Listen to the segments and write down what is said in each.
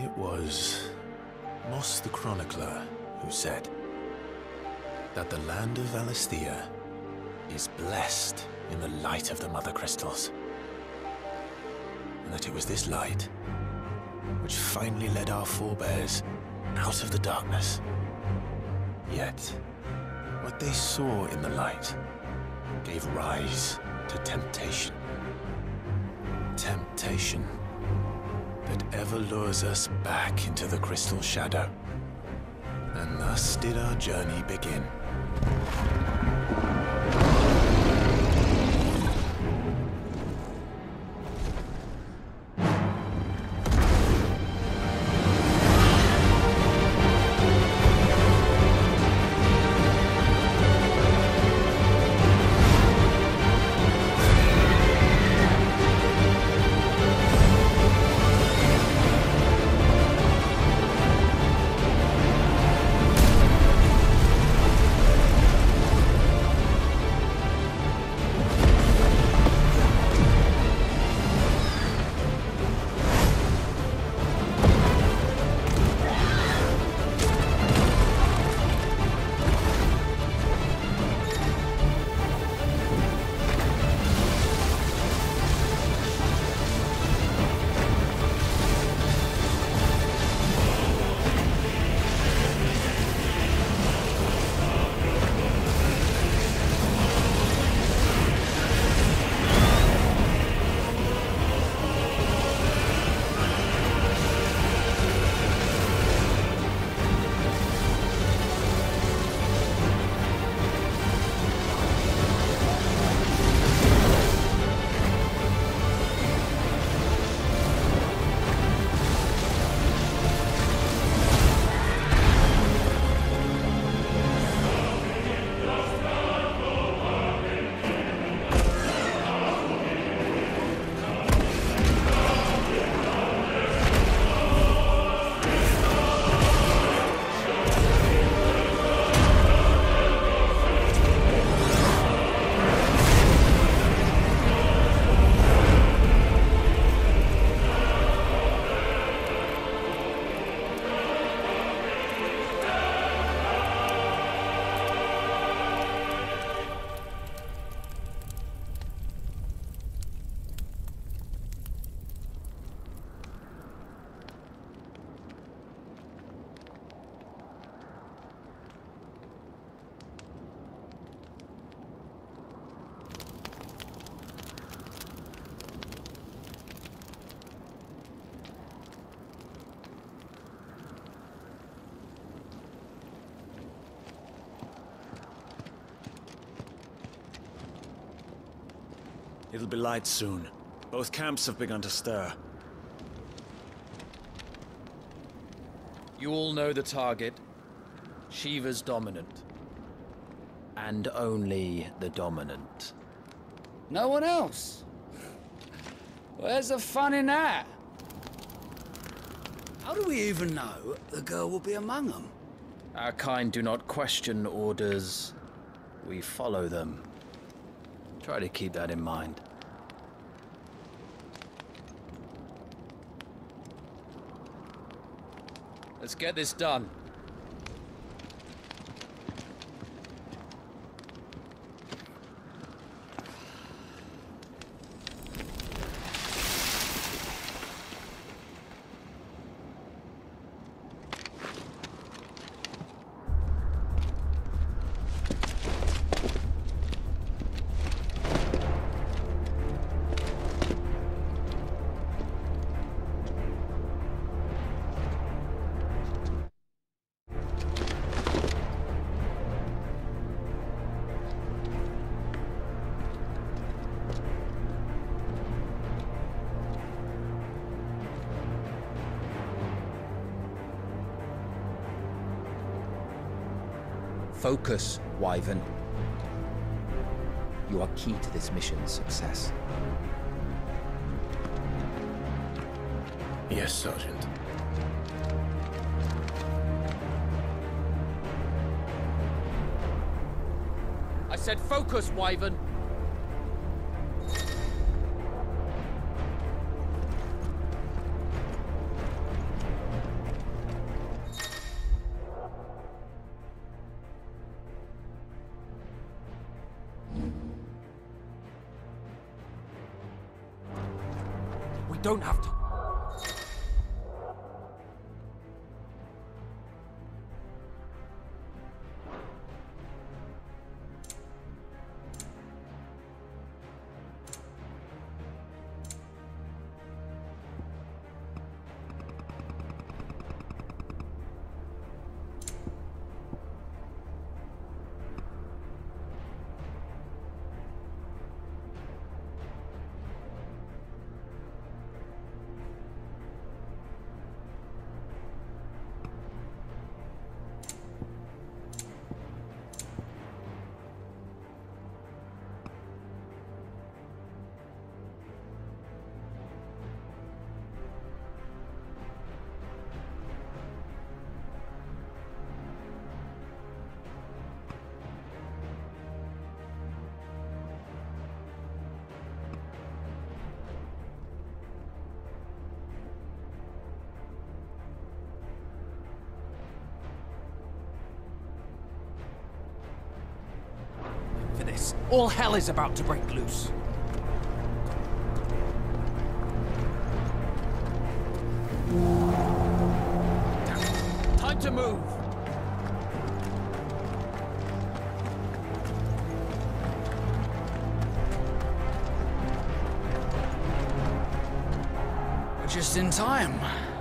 It was Moss the Chronicler who said that the land of Valisthea is blessed in the light of the Mother Crystals. And that it was this light which finally led our forebears out of the darkness. Yet, what they saw in the light gave rise to temptation. Temptation that ever lures us back into the crystal shadow. And thus did our journey begin. It'll be light soon. Both camps have begun to stir. You all know the target. Shiva's dominant. And only the dominant. No one else? Where's the fun in that? How do we even know the girl will be among them? Our kind do not question orders. We follow them. Try to keep that in mind. Let's get this done. Focus, Wyvern. You are key to this mission's success. Yes, Sergeant. I said focus, Wyvern. don't have to. For this, all hell is about to break loose. Time to move! We're just in time.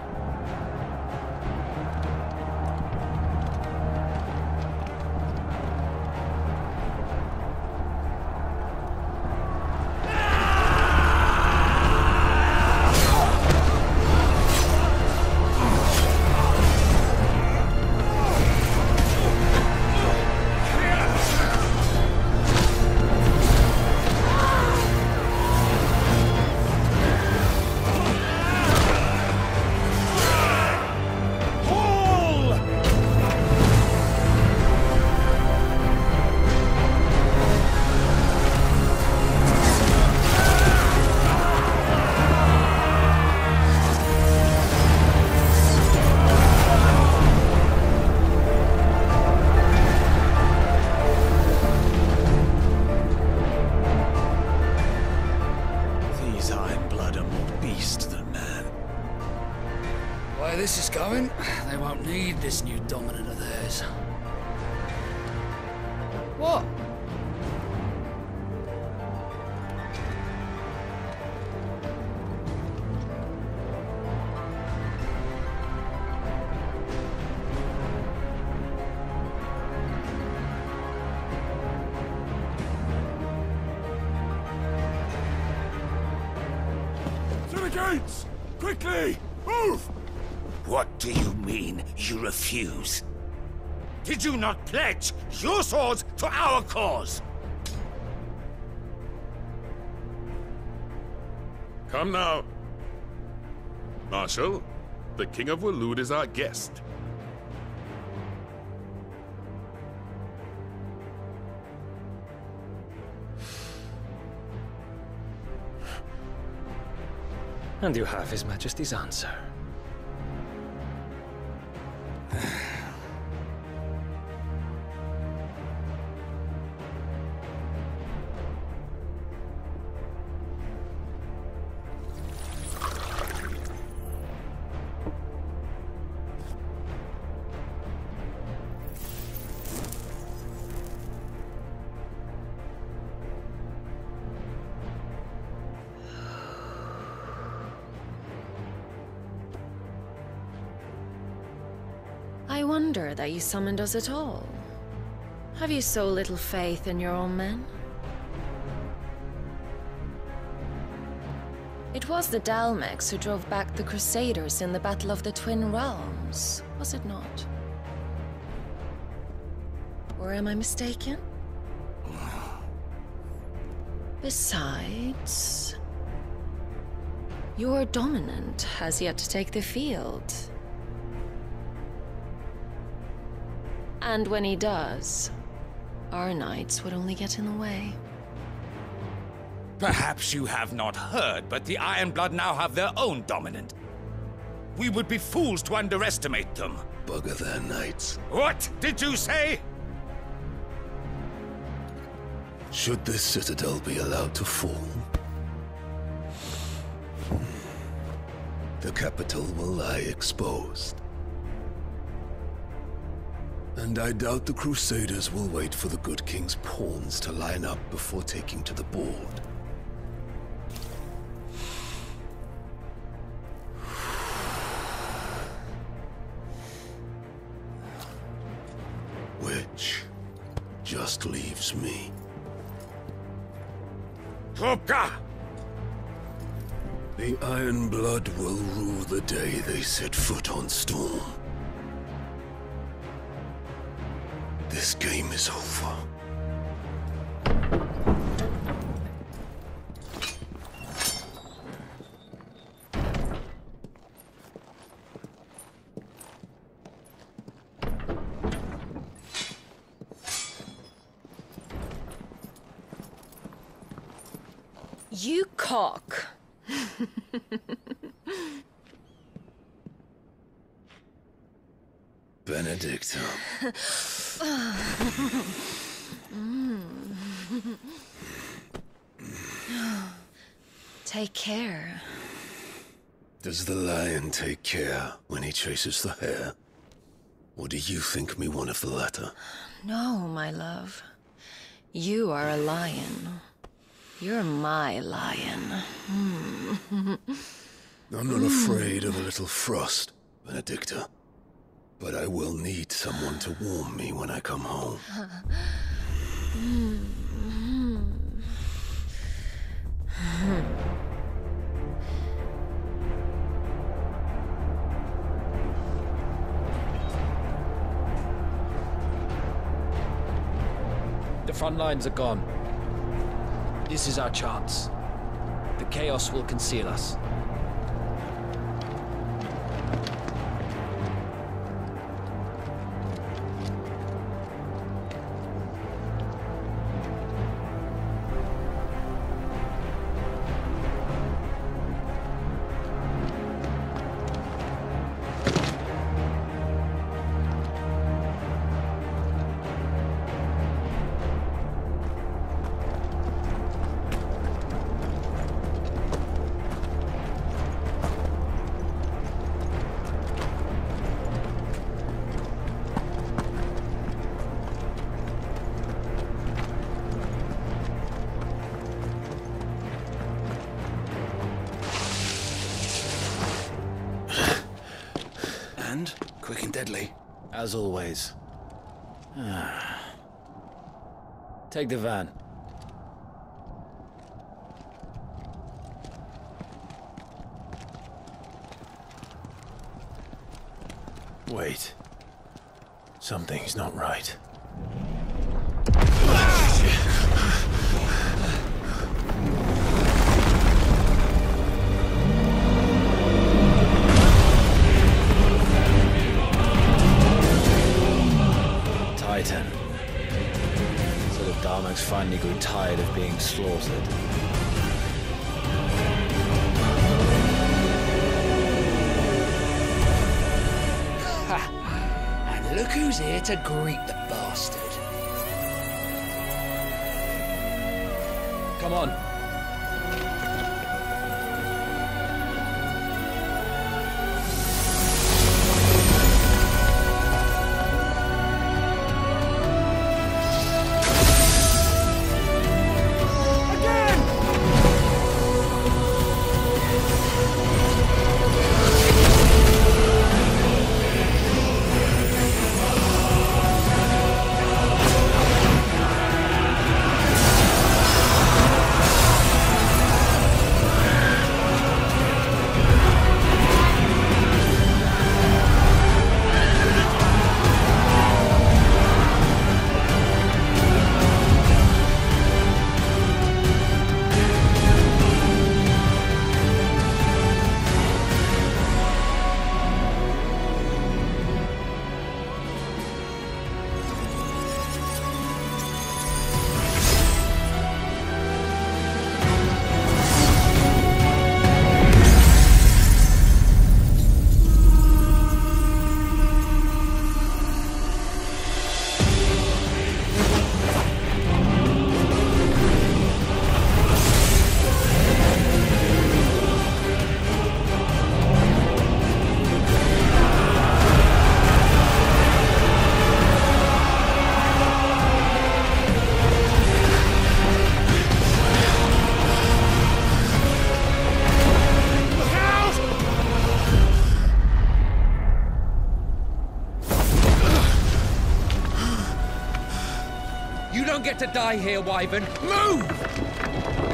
Where this is going, they won't need this new dominant of theirs. What? To the gates! Quickly! Move! What do you mean, you refuse? Did you not pledge your swords to our cause? Come now. Marshal, the King of Waloed is our guest. And you have His Majesty's answer. I wonder that you summoned us at all. Have you so little faith in your own men? It was the Dalmex who drove back the Crusaders in the Battle of the Twin Realms, was it not? Or am I mistaken? Besides, your dominant has yet to take the field. And when he does, our knights would only get in the way. Perhaps you have not heard, but the Ironblood now have their own dominant. We would be fools to underestimate them. Bugger their knights. What did you say? Should this citadel be allowed to fall? the capital will lie exposed. And I doubt the Crusaders will wait for the good king's pawns to line up before taking to the board. Which just leaves me. Hopka! The Iron Blood will rule the day they set foot on Storm. This game is over. You cock. Benedicta. Take care. Does the lion take care when he chases the hare? Or do you think me one of the latter? No, my love. You are a lion. You're my lion. I'm not afraid of a little frost, Benedicta. But I will need someone to warm me when I come home. The front lines are gone. This is our chance. The chaos will conceal us. And quick and deadly. As always. Take the van. Wait. Something's not right. Titan. So the Darmaks finally grew tired of being slaughtered. And look who's here to greet the bastard. Come on. get to die here, Wyvern. Move!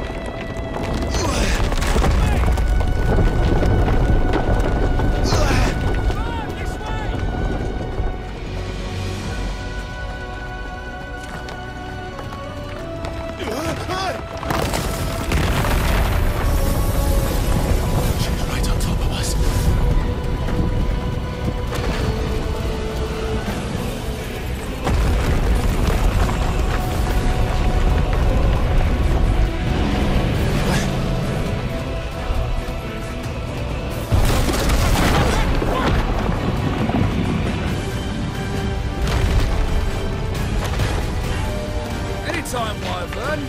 Anytime, Wyvern.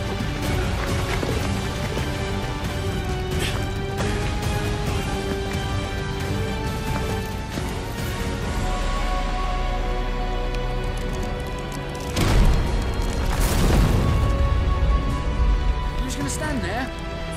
You're just gonna stand there?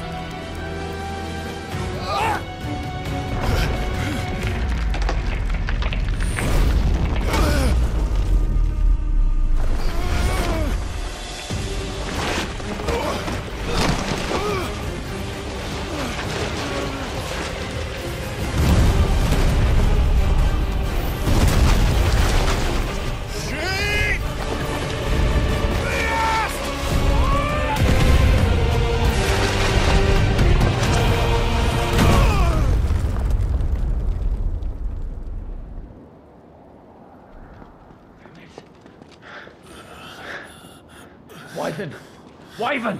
Wyvern! Wyvern!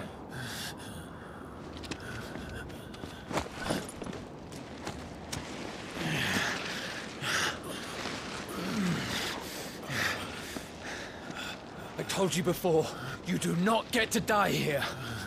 I told you before, you do not get to die here.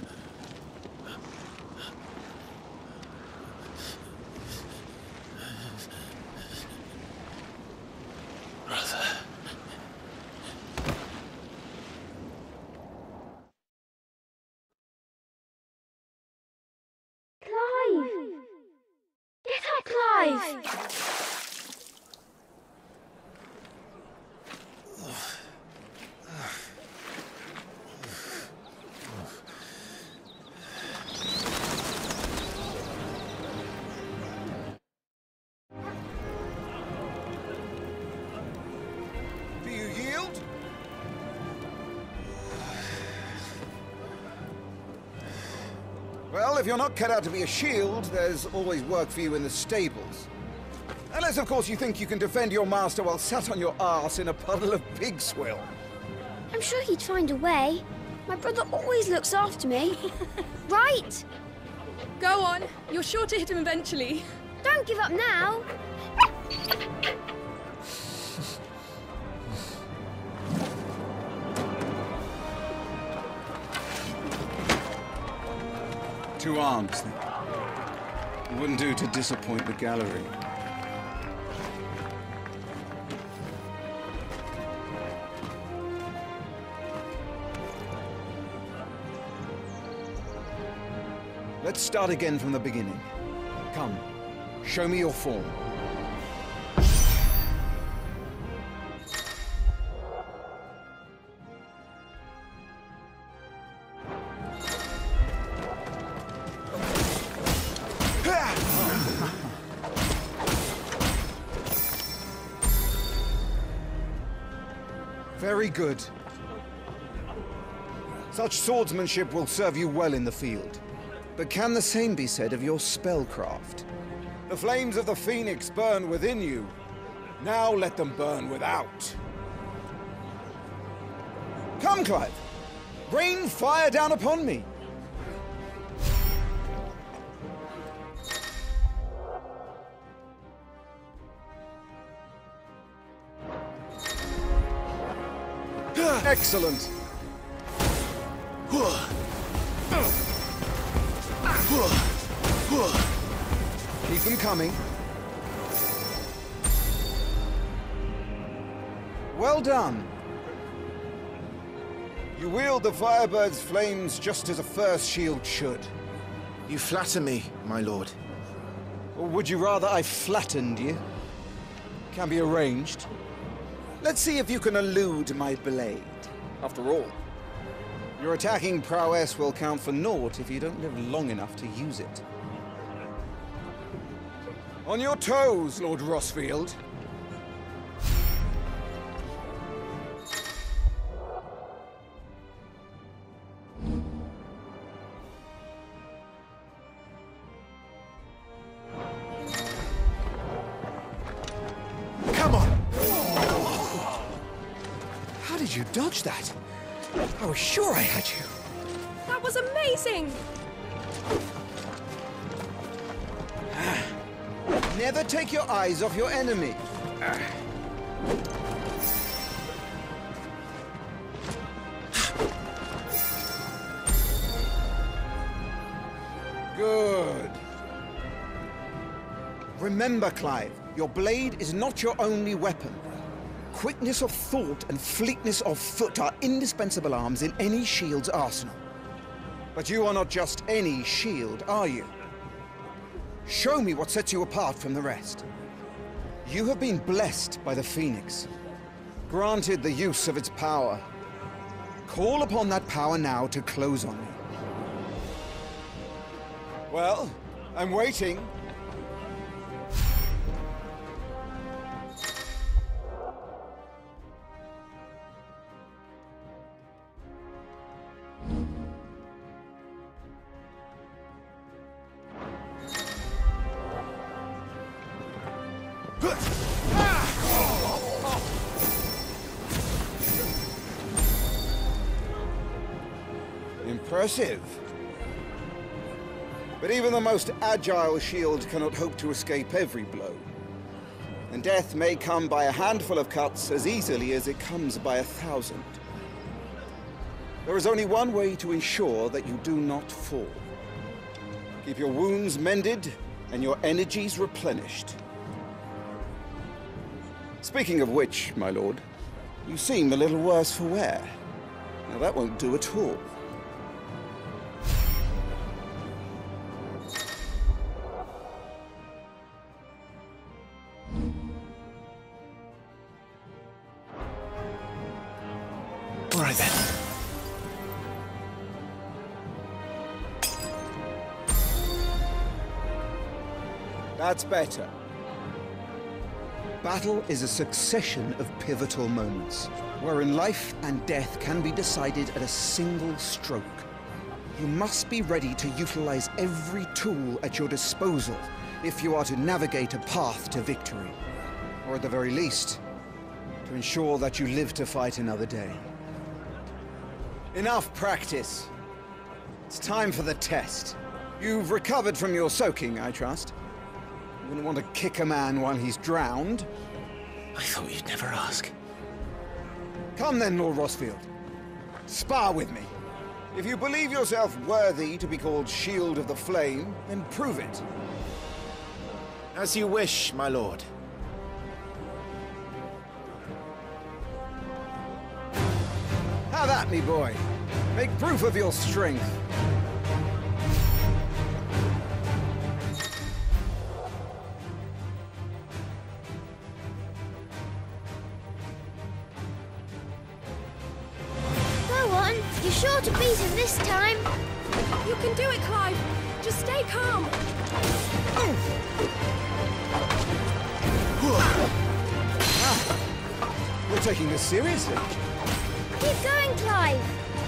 Do you yield? Well, if you're not cut out to be a shield, there's always work for you in the stables. Unless, of course, you think you can defend your master while sat on your arse in a puddle of pig swill. I'm sure he'd find a way. My brother always looks after me. Right? Go on. You're sure to hit him eventually. Don't give up now. Two arms, then. It wouldn't do to disappoint the gallery. Let's start again from the beginning. Come, show me your form. Very good. Such swordsmanship will serve you well in the field. But can the same be said of your spellcraft? The flames of the Phoenix burn within you. Now let them burn without. Come, Clive. Rain fire down upon me. Excellent. Keep them coming. Well done. You wield the Firebird's flames just as a first shield should. You flatter me, my lord. Or would you rather I flattened you? Can be arranged. Let's see if you can elude my blade. After all, Your attacking prowess will count for naught if you don't live long enough to use it. On your toes, Lord Rossfield. Come on! How did you dodge that? I was sure I had you. That was amazing! Never take your eyes off your enemy. Good. Remember, Clive, your blade is not your only weapon. Quickness of thought and fleetness of foot are indispensable arms in any shield's arsenal. But you are not just any shield, are you? Show me what sets you apart from the rest. You have been blessed by the Phoenix, granted the use of its power. Call upon that power now to close on me. Well, I'm waiting. Impressive. But even the most agile shield cannot hope to escape every blow. And death may come by a handful of cuts as easily as it comes by 1,000. There is only one way to ensure that you do not fall. Keep your wounds mended and your energies replenished. Speaking of which, my lord, you seem a little worse for wear. Now that won't do at all. All right then. That's better. Battle is a succession of pivotal moments, wherein life and death can be decided at a single stroke. You must be ready to utilize every tool at your disposal if you are to navigate a path to victory, or at the very least, to ensure that you live to fight another day. Enough practice. It's time for the test. You've recovered from your soaking, I trust. You wouldn't want to kick a man while he's drowned. I thought you'd never ask. Come then, Lord Rossfield. Spar with me. If you believe yourself worthy to be called Shield of the Flame, then prove it. As you wish, my lord. Have at me, boy. Make proof of your strength. Go on, you're sure to beat him this time. You can do it, Clive. Just stay calm. You're taking this seriously. Keep going, Clive.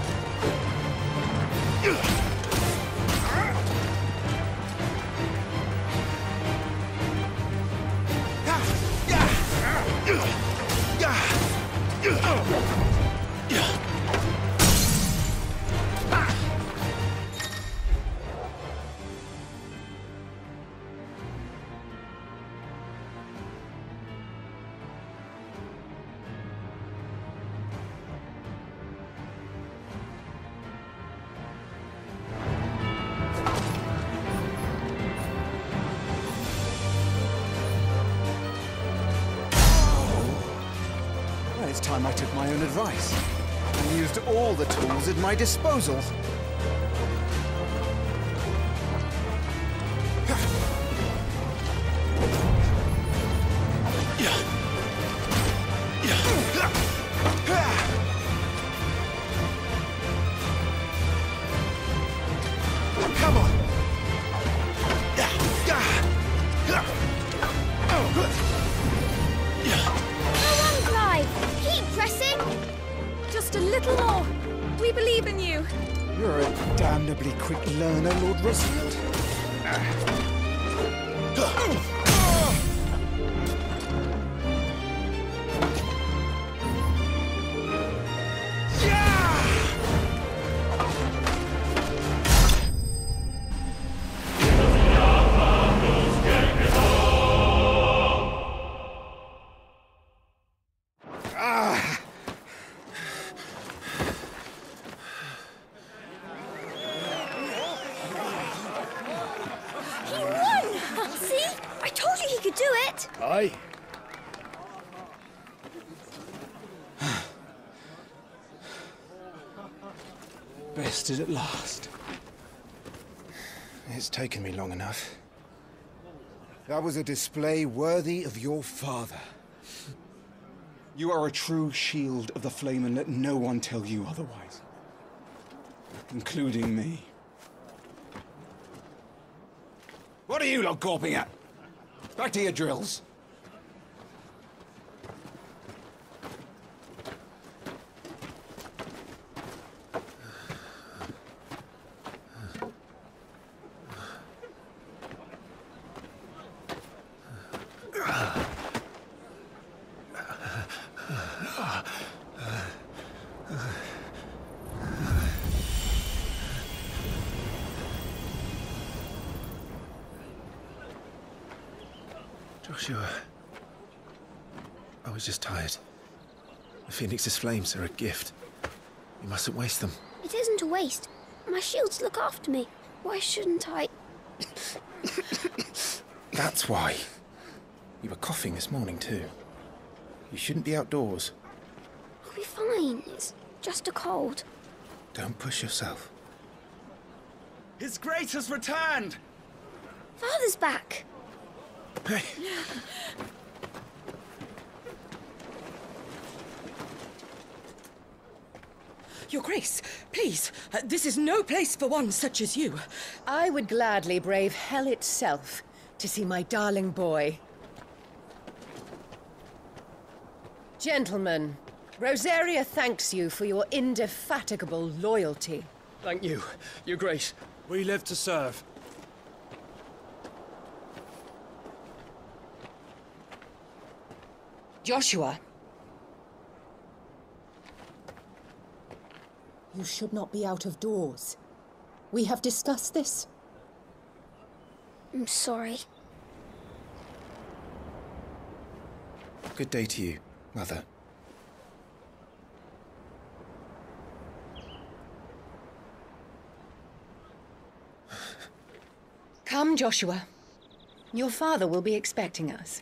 It's time I took my own advice and used all the tools at my disposal. little more. We believe in you. You're a damnably quick learner, Lord Rusfield. Aye. Bested at last. It's taken me long enough. That was a display worthy of your father. You are a true shield of the flame, and let no one tell you otherwise. Including me. What are you lot gawping at? Back to your drills. Joshua, I was just tired. The Phoenix's flames are a gift. You mustn't waste them. It isn't a waste. My shields look after me. Why shouldn't I? That's why. You were coughing this morning too. You shouldn't be outdoors. I'll be fine. It's just a cold. Don't push yourself. His Grace has returned! Father's back. Hey. Your Grace, please, this is no place for one such as you. I would gladly brave hell itself to see my darling boy. Gentlemen, Rosaria thanks you for your indefatigable loyalty. Thank you, Your Grace. We live to serve. Joshua. You should not be out of doors. We have discussed this. I'm sorry. Good day to you, Mother. Come, Joshua. Your father will be expecting us.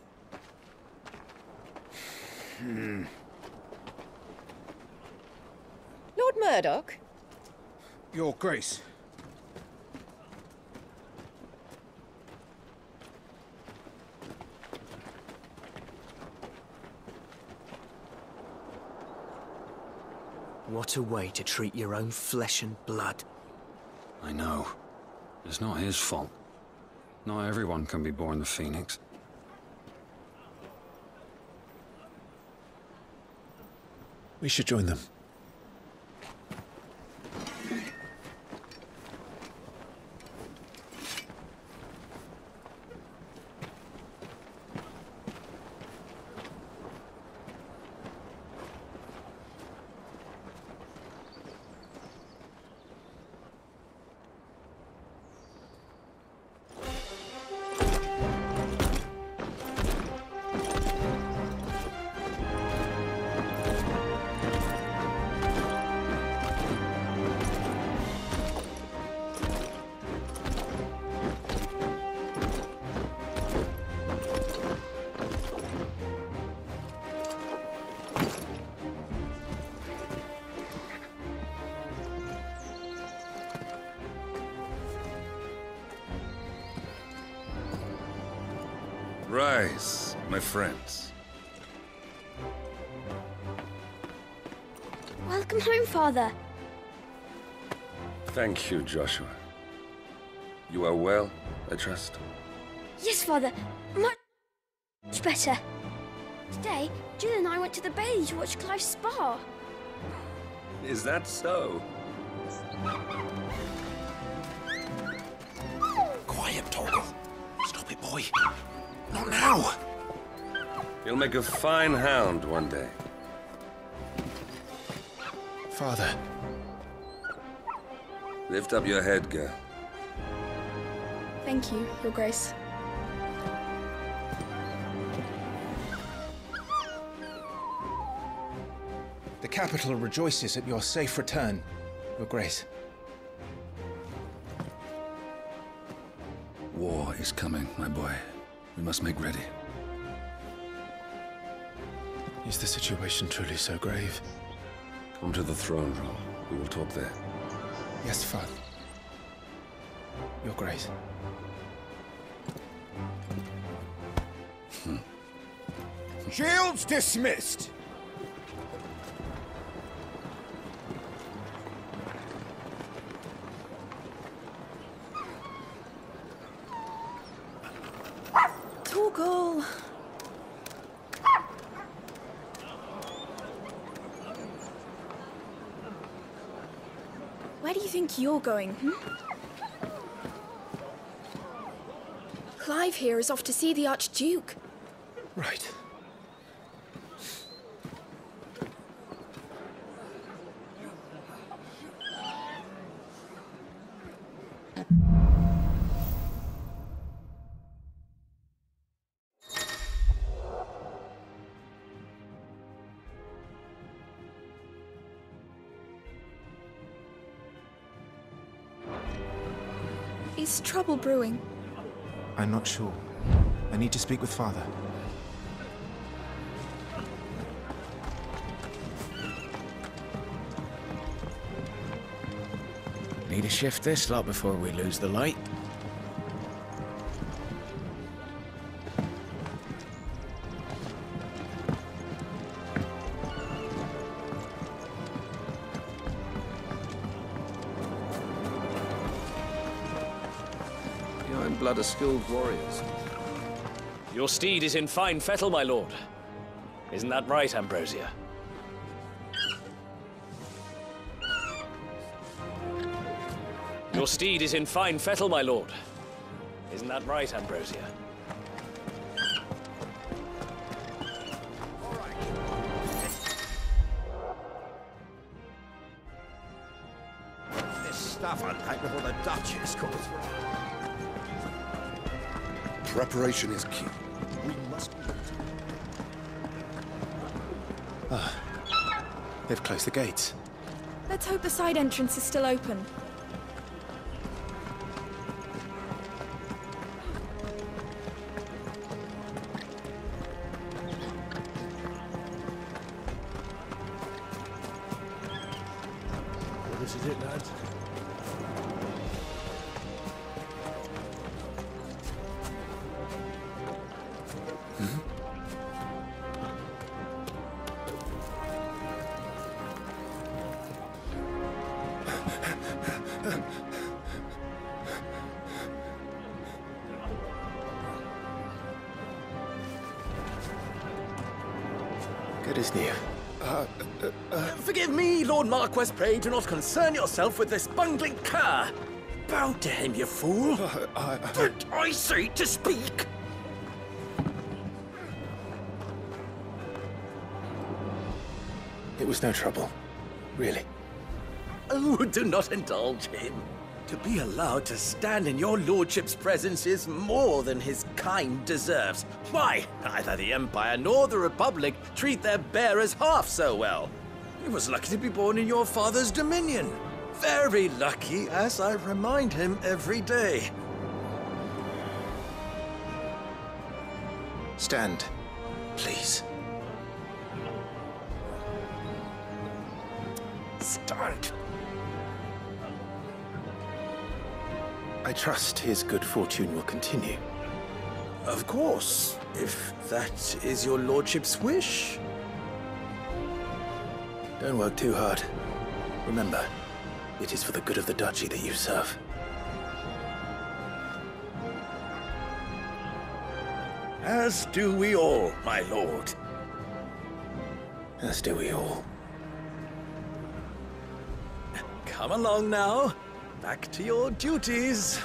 Lord Murdoch? Your Grace. What a way to treat your own flesh and blood. I know. It's not his fault. Not everyone can be born the Phoenix. We should join them. Rise, my friends. Welcome home, Father. Thank you, Joshua. You are well, I trust? Yes, Father. Much better. Today, Jill and I went to the Bailey to watch Clive's spa. Is that so? Quiet, Torgal. Stop it, boy. Not now. You'll make a fine hound one day. Father. Lift up your head, girl. Thank you, Your Grace. The capital rejoices at your safe return, Your Grace. War is coming, my boy. We must make ready. Is the situation truly so grave? Come to the throne room. We will talk there. Yes, Father. Your Grace. Shields dismissed! Torgal! Where do you think you're going, Clive here is off to see the Archduke. Right. Is trouble brewing? I'm not sure. I need to speak with Father. Need to shift this lot before we lose the light. Your blood are skilled warriors. Your steed is in fine fettle, my lord. Isn't that right, Ambrosia? Your steed is in fine fettle, my lord. Isn't that right, Ambrosia? This stuff unpacked before the Duchess comes through. Preparation is key. We must... They've closed the gates. Let's hope the side entrance is still open. Well, this is it, lads. Good as new. Forgive me, Lord Marquess. Pray do not concern yourself with this bungling cur. Bow to him, you fool. Did I say to speak? It was no trouble. Really. Oh, do not indulge him. To be allowed to stand in your lordship's presence is more than his kind deserves. Why, neither the Empire nor the Republic treat their bearers half so well. He was lucky to be born in your father's dominion. Very lucky, as I remind him every day. Stand, please. Stand. I trust his good fortune will continue. Of course, if that is your lordship's wish. Don't work too hard. Remember, it is for the good of the duchy that you serve. As do we all, my lord. As do we all. Come along now. Back to your duties.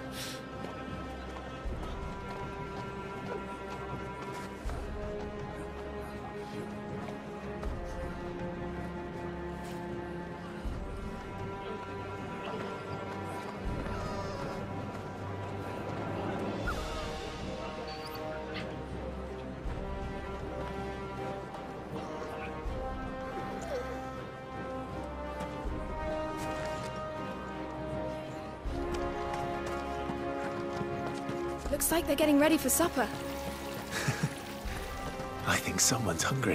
Looks like they're getting ready for supper. I think someone's hungry.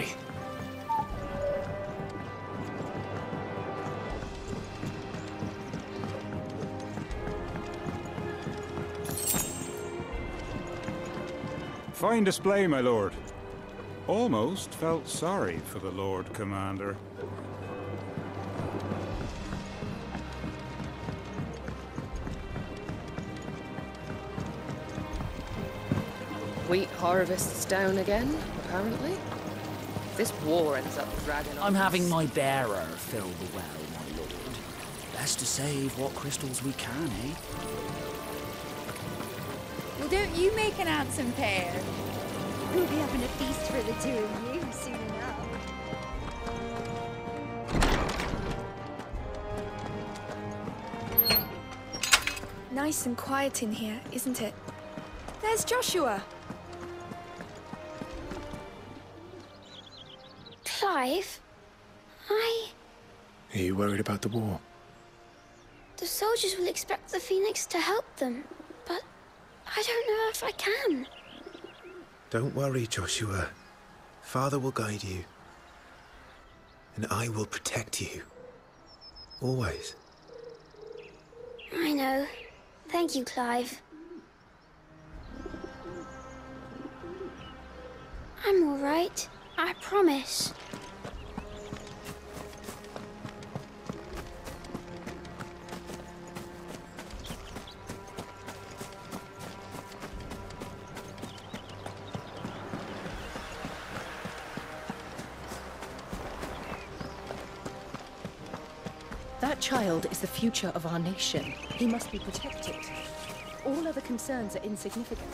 Fine display, my lord. Almost felt sorry for the Lord Commander. Wheat harvest's down again, apparently. This war ends up dragging on. I'm having my bearer fill the well, my lord. Best to save what crystals we can, eh? Well, don't you make an handsome pair? We'll be having a feast for the two of you soon enough. Nice and quiet in here, isn't it? There's Joshua. Clive? Are you worried about the war? The soldiers will expect the Phoenix to help them, but I don't know if I can. Don't worry, Joshua. Father will guide you. And I will protect you. Always. I know. Thank you, Clive. I'm all right. I promise. That child is the future of our nation. He must be protected. All other concerns are insignificant.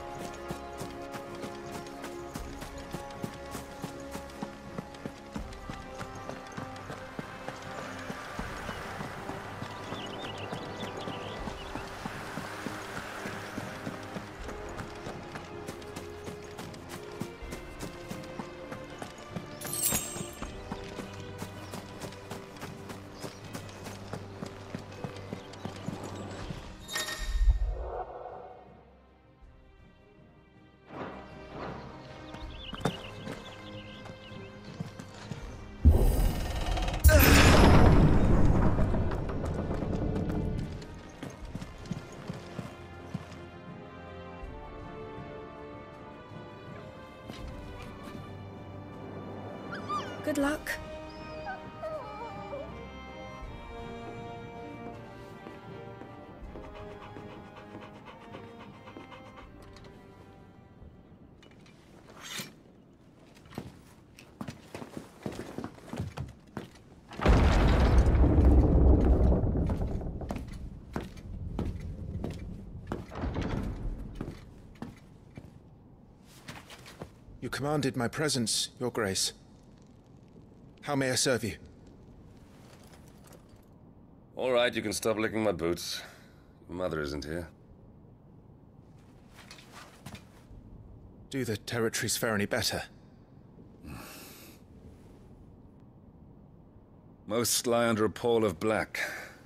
Good luck. You commanded my presence, Your Grace. How may I serve you? All right, you can stop licking my boots. Your mother isn't here. Do the territories fare any better? Most lie under a pall of black.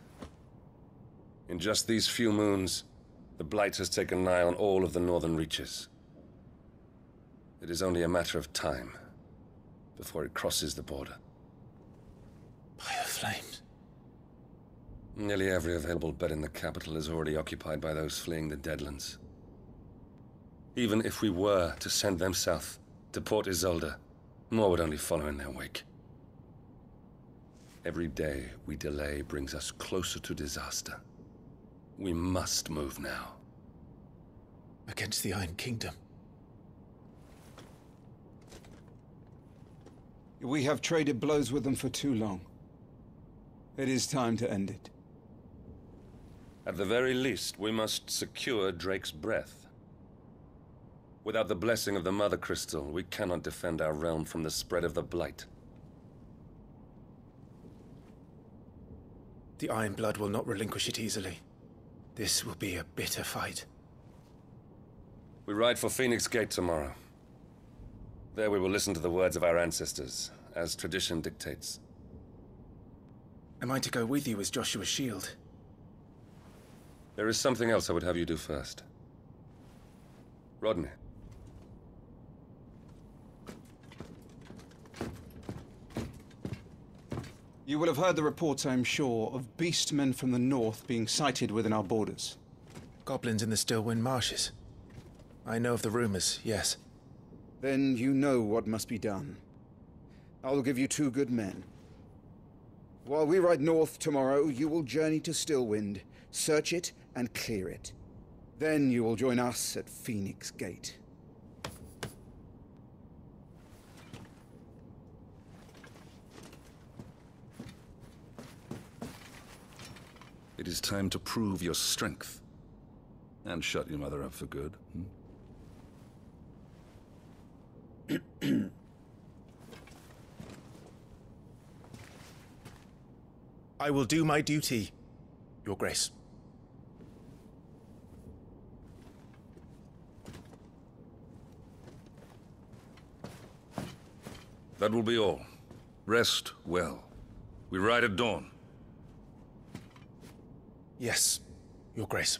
In just these few moons, the Blight has taken nigh on all of the northern reaches. It is only a matter of time before it crosses the border. By the flames. Nearly every available bed in the capital is already occupied by those fleeing the Deadlands. Even if we were to send them south, to Port Isolde, more would only follow in their wake. Every day we delay brings us closer to disaster. We must move now. Against the Iron Kingdom. We have traded blows with them for too long. It is time to end it. At the very least, we must secure Drake's breath. Without the blessing of the Mother Crystal, we cannot defend our realm from the spread of the Blight. The Iron Blood will not relinquish it easily. This will be a bitter fight. We ride for Phoenix Gate tomorrow. There we will listen to the words of our ancestors, as tradition dictates. Am I to go with you as Joshua's shield? There is something else I would have you do first. Rodney. You will have heard the reports, I am sure, of beastmen from the north being sighted within our borders. Goblins in the Stillwind Marshes. I know of the rumors, yes. Then you know what must be done. I will give you 2 good men. While we ride north tomorrow, you will journey to Stillwind, search it, and clear it. Then you will join us at Phoenix Gate. It is time to prove your strength. And shut your mother up for good. I will do my duty, Your Grace. That will be all. Rest well. We ride at dawn. Yes, Your Grace.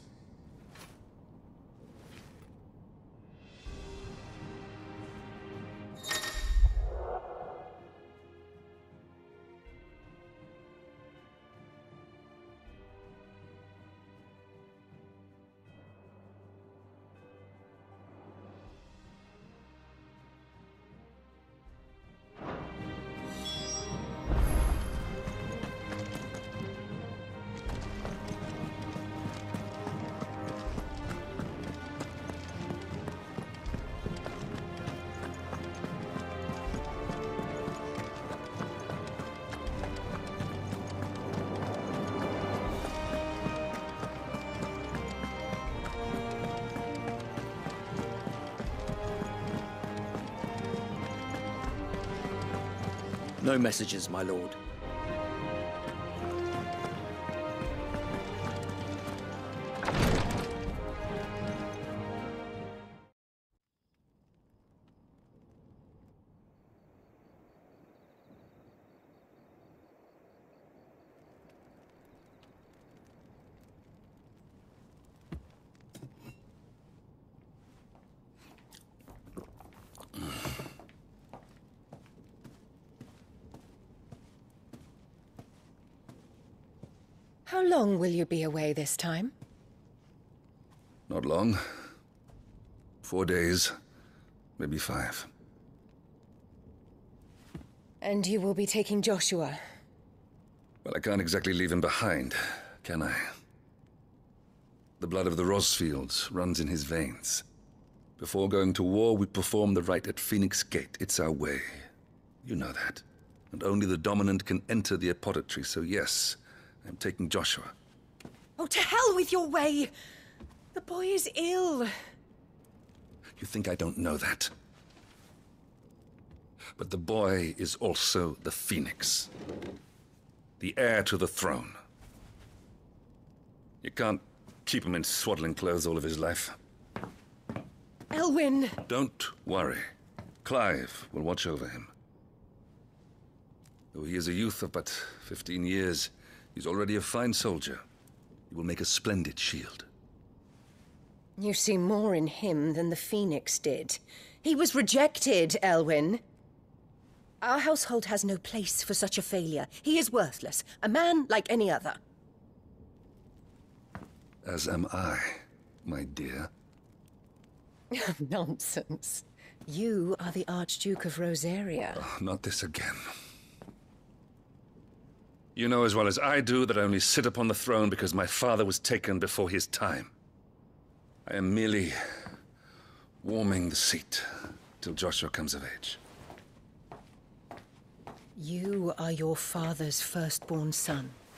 No messages, my lord. How long will you be away this time? Not long. 4 days, maybe 5. And you will be taking Joshua? Well, I can't exactly leave him behind, can I? The blood of the Rosfields runs in his veins. Before going to war, we perform the rite at Phoenix Gate. It's our way. You know that. And only the dominant can enter the apothecary, so yes, I'm taking Joshua. Oh, to hell with your way! The boy is ill. You think I don't know that? But the boy is also the Phoenix. The heir to the throne. You can't keep him in swaddling clothes all of his life. Elwyn! Don't worry. Clive will watch over him. Though he is a youth of but 15 years, he's already a fine soldier. He will make a splendid shield. You see more in him than the Phoenix did. He was rejected, Elwyn. Our household has no place for such a failure. He is worthless, a man like any other. As am I, my dear. Nonsense. You are the Archduke of Rosaria. Oh, not this again. You know as well as I do that I only sit upon the throne because my father was taken before his time. I am merely warming the seat till Joshua comes of age. You are your father's firstborn son.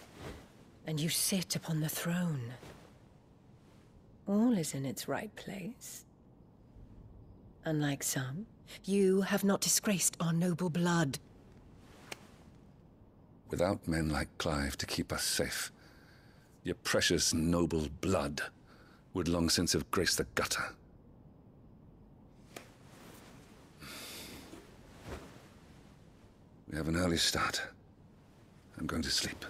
and you sit upon the throne. All is in its right place. Unlike some, you have not disgraced our noble blood. Without men like Clive to keep us safe, your precious noble blood would long since have graced the gutter. We have an early start. I'm going to sleep.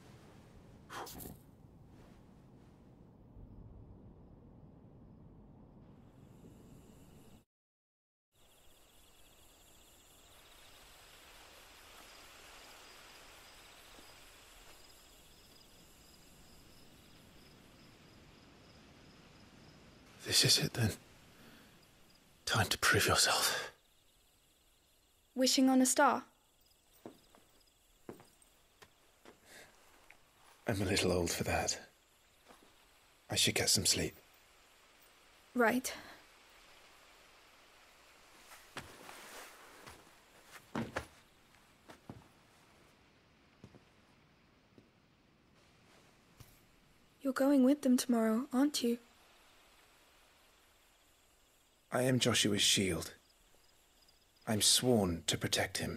This is it, then. Time to prove yourself. Wishing on a star? I'm a little old for that. I should get some sleep. Right. You're going with them tomorrow, aren't you? I am Joshua's shield. I'm sworn to protect him.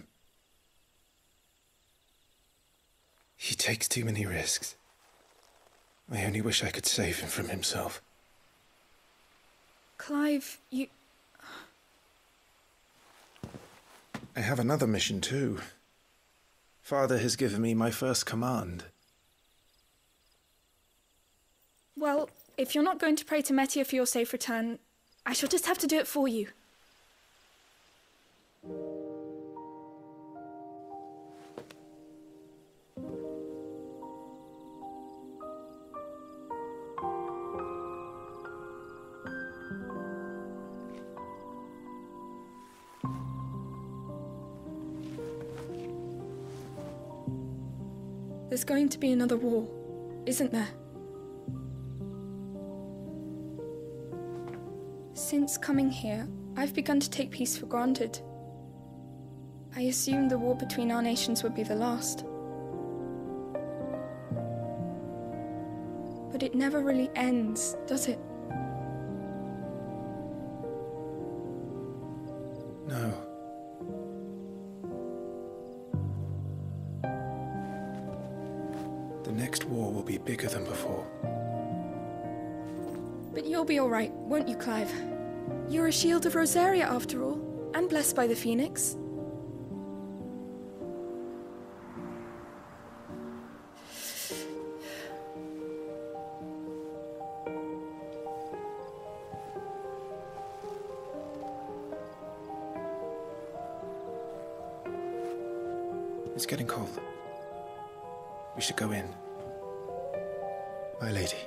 He takes too many risks. I only wish I could save him from himself. Clive, you... I have another mission too. Father has given me my first command. Well, if you're not going to pray to Metia for your safe return, I shall just have to do it for you. There's going to be another war, isn't there? Since coming here, I've begun to take peace for granted. I assumed the war between our nations would be the last. But it never really ends, does it? No. The next war will be bigger than before. But you'll be all right, won't you, Clive? You're a shield of Rosaria, after all, and blessed by the Phoenix. It's getting cold. We should go in. My lady.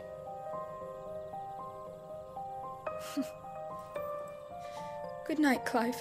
Good night, Clive.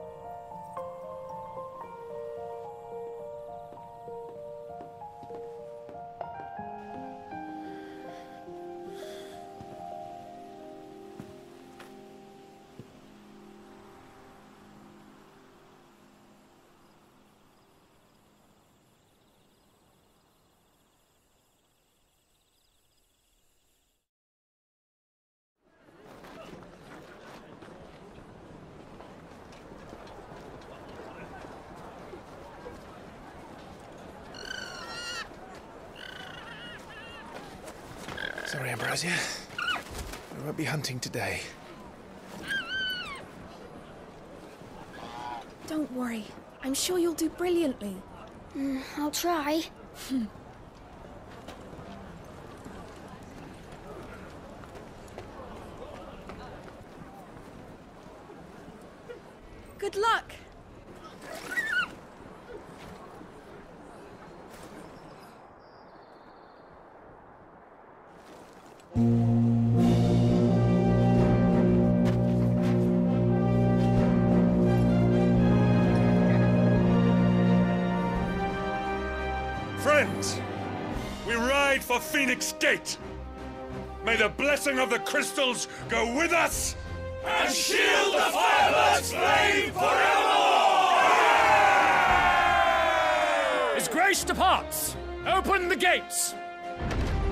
Sorry, Ambrosia. We won't be hunting today. Don't worry. I'm sure you'll do brilliantly. I'll try. Good luck! Friends, we ride for Phoenix Gate. May the blessing of the crystals go with us and shield the Firebird's flame forevermore! His Grace departs! Open the gates!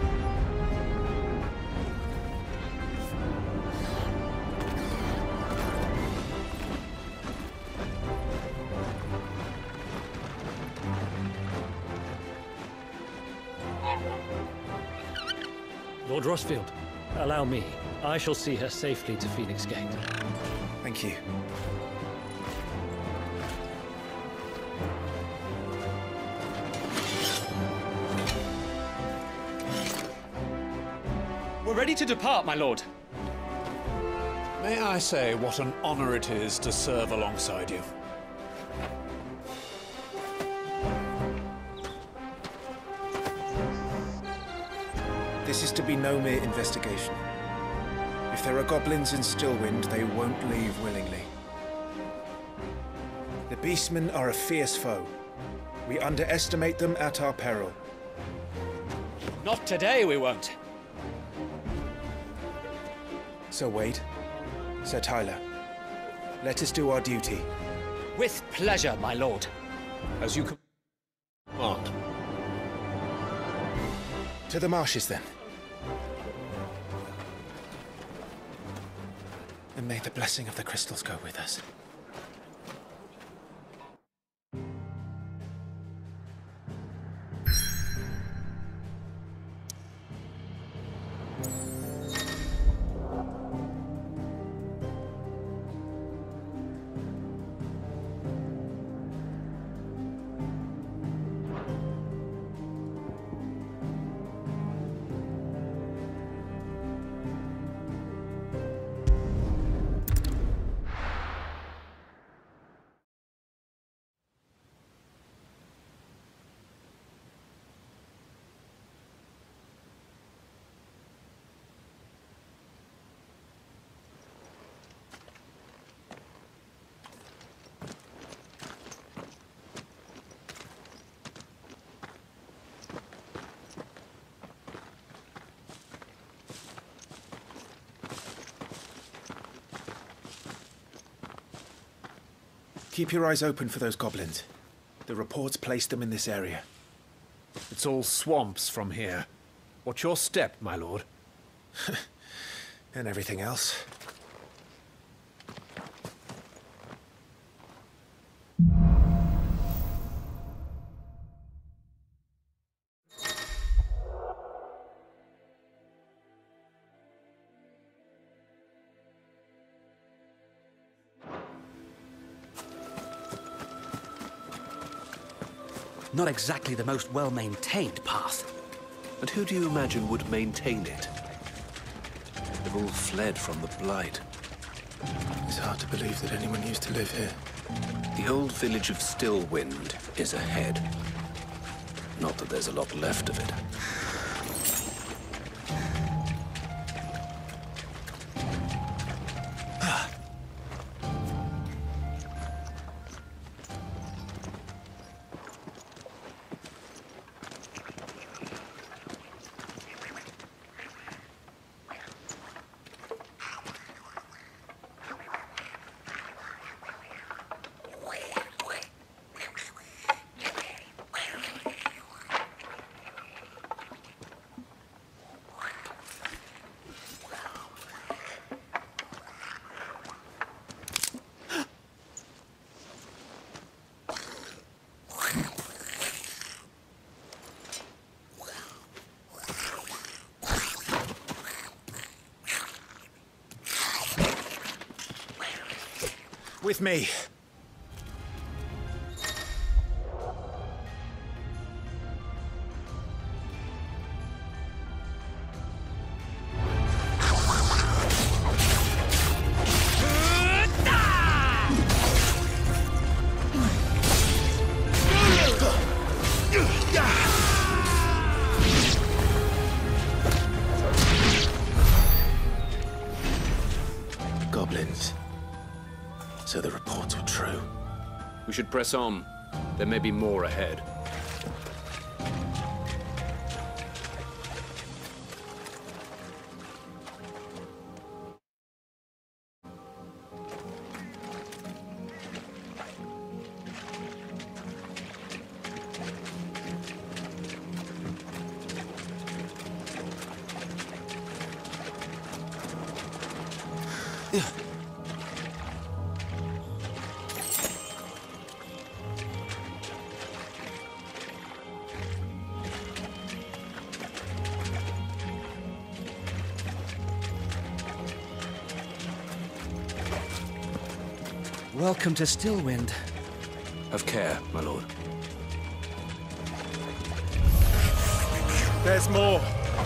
Lord Rosfield, allow me. I shall see her safely to Phoenix Gate. Thank you. We're ready to depart, my lord. May I say what an honor it is to serve alongside you? This is to be no mere investigation. If there are goblins in Stillwind, they won't leave willingly. The Beastmen are a fierce foe. We underestimate them at our peril. Not today, we won't. Sir Wade, Sir Tyler, let us do our duty. With pleasure, my lord. As you command. To the marshes, then. And may the blessing of the crystals go with us. Keep your eyes open for those goblins. The reports placed them in this area. It's all swamps from here. What's your step, my lord? And everything else. Not exactly the most well-maintained path. And who do you imagine would maintain it? They've all fled from the Blight. It's hard to believe that anyone used to live here. The old village of Stillwind is ahead. Not that there's a lot left of it. With me. Goblins. So the reports were true. We should press on. There may be more ahead. Welcome to Stillwind. Have care, my lord. There's more.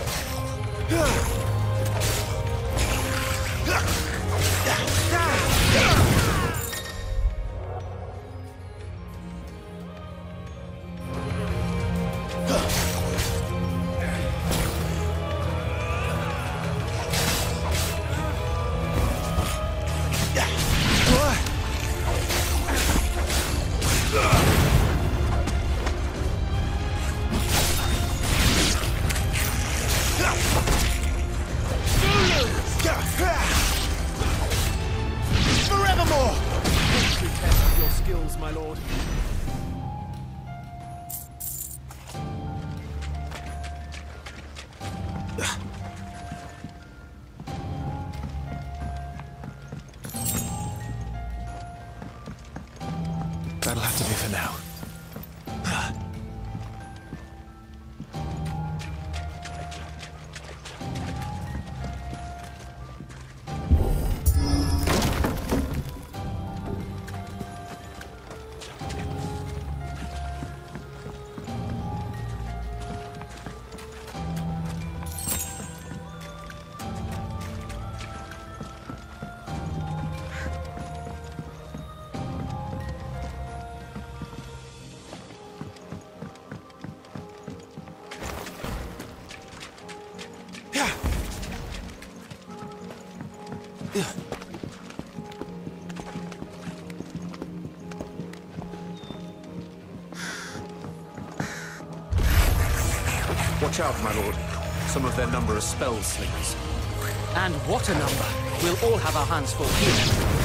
Forevermore! True test of your skills, my lord. That'll have to be for now. Watch out, my lord. Some of their number are spell slingers. And what a number! We'll all have our hands full here.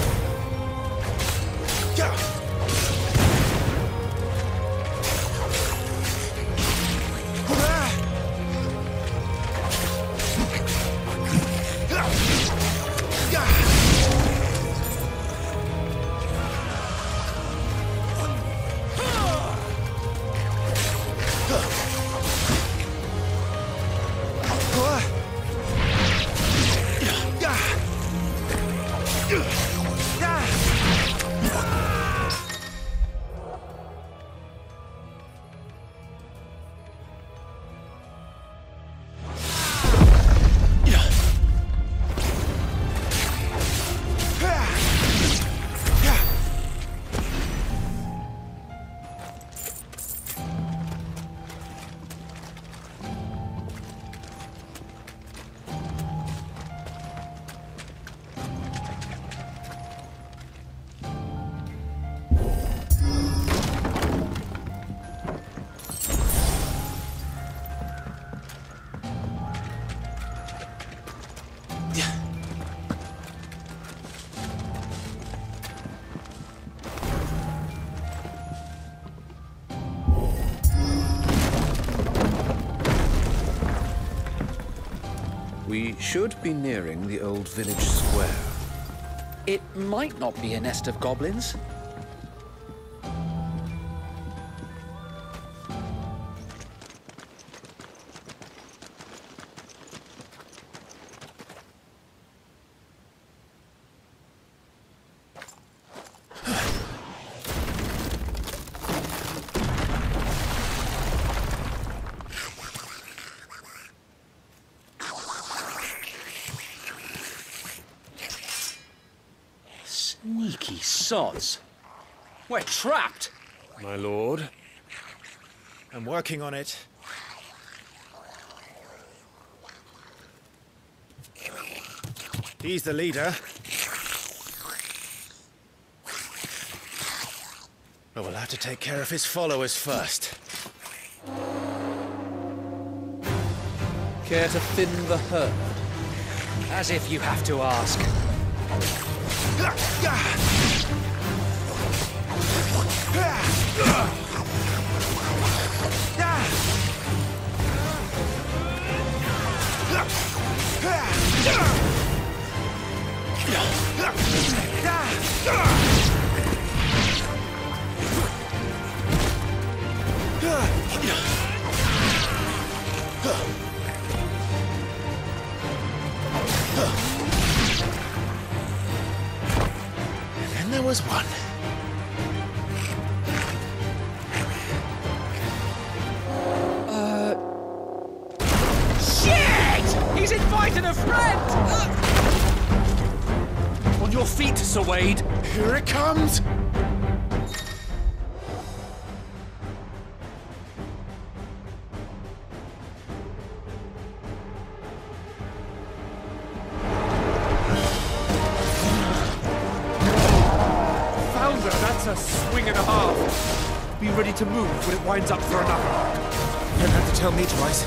We should be nearing the old village square. It might not be a nest of goblins. Sneaky sods. We're trapped. My lord. I'm working on it. He's the leader. But we'll have to take care of his followers first. Care to thin the herd? As if you have to ask. And there was fighting a friend! On your feet, Sir Wade. Here it comes! Founder, that's a swing and a half. Be ready to move when it winds up for another. You don't have to tell me twice.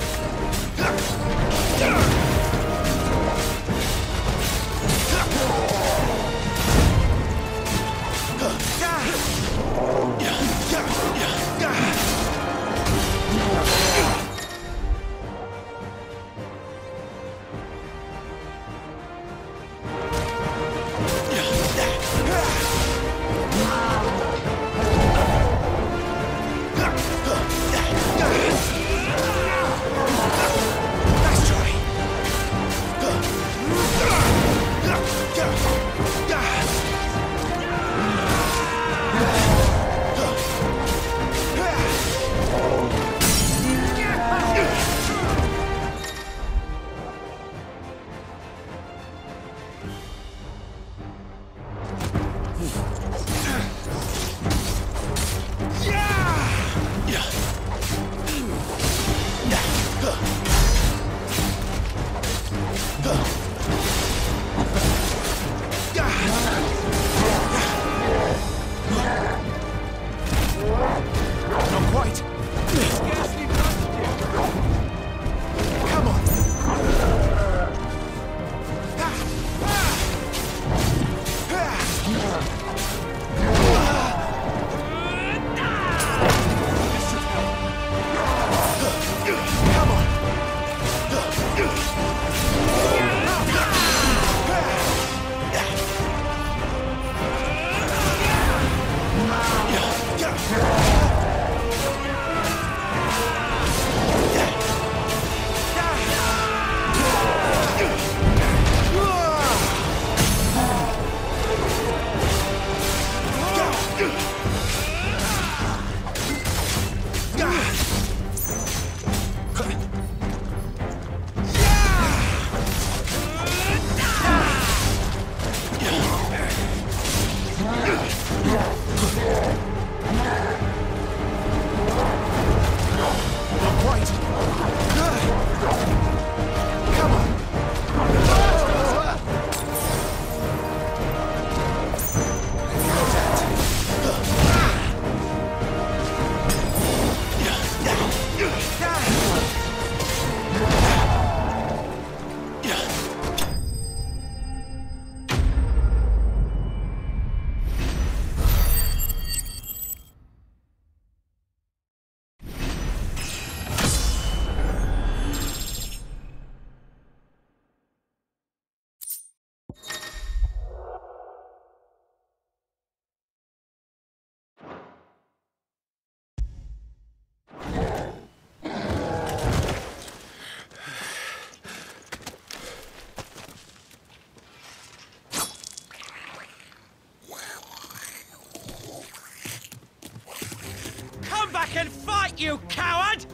And fight, you coward!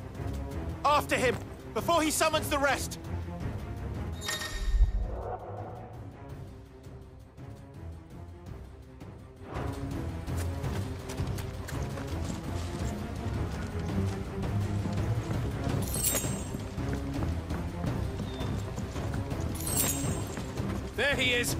After him, before he summons the rest! There he is!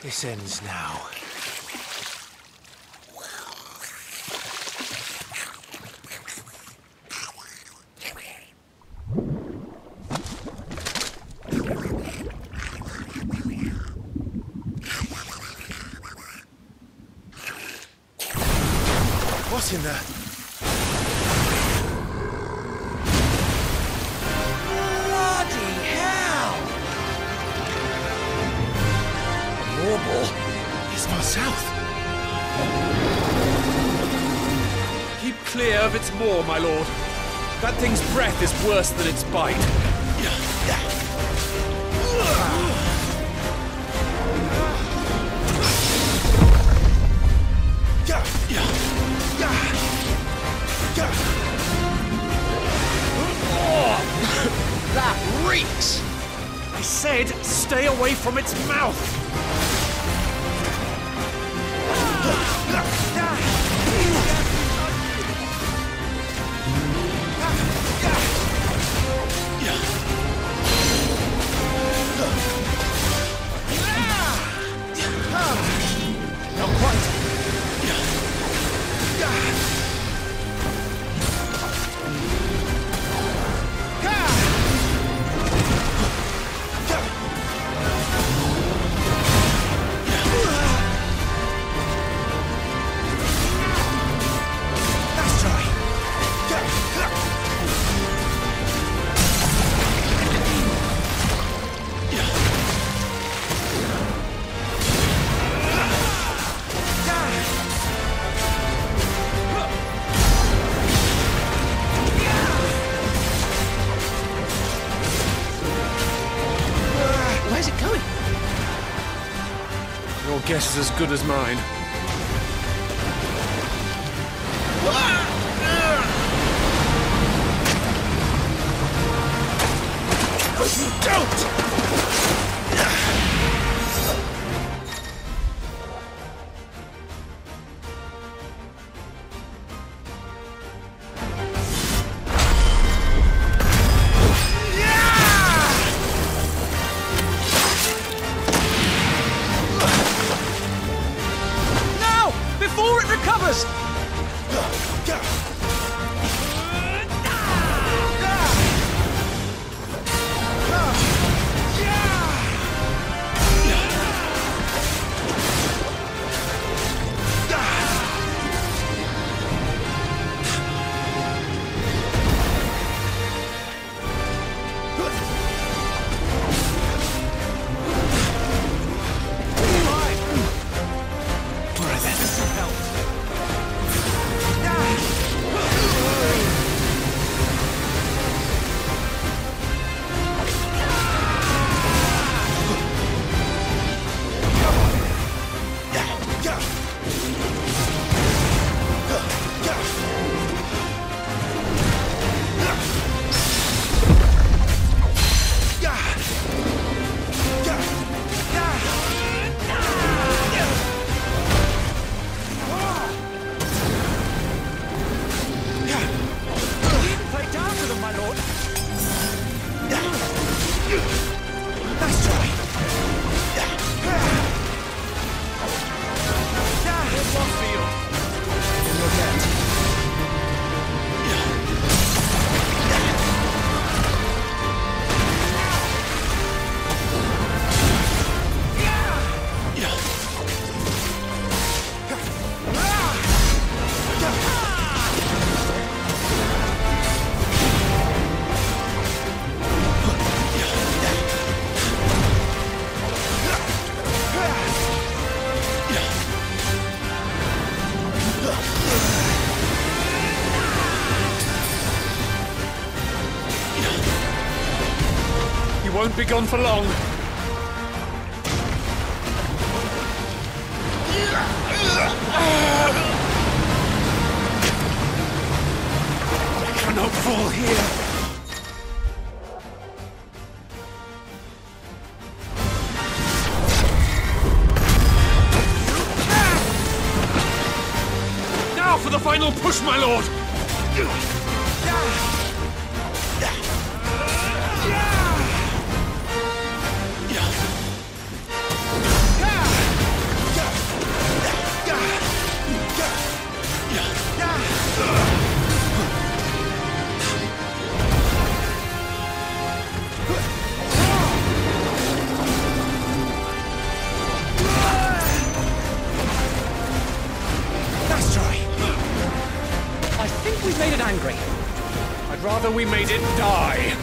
This ends now. What's in there? Bloody hell! A warble? It's far south. Keep clear of its maw, my lord. That thing's breath is worse than its bite. That reeks! I said, stay away from its mouth! Not quite. Where's it going? Your guess is as good as mine. Don't! Now! Before it recovers! Won't be gone for long. I cannot fall here. Now for the final push, my lord. rather we made it die.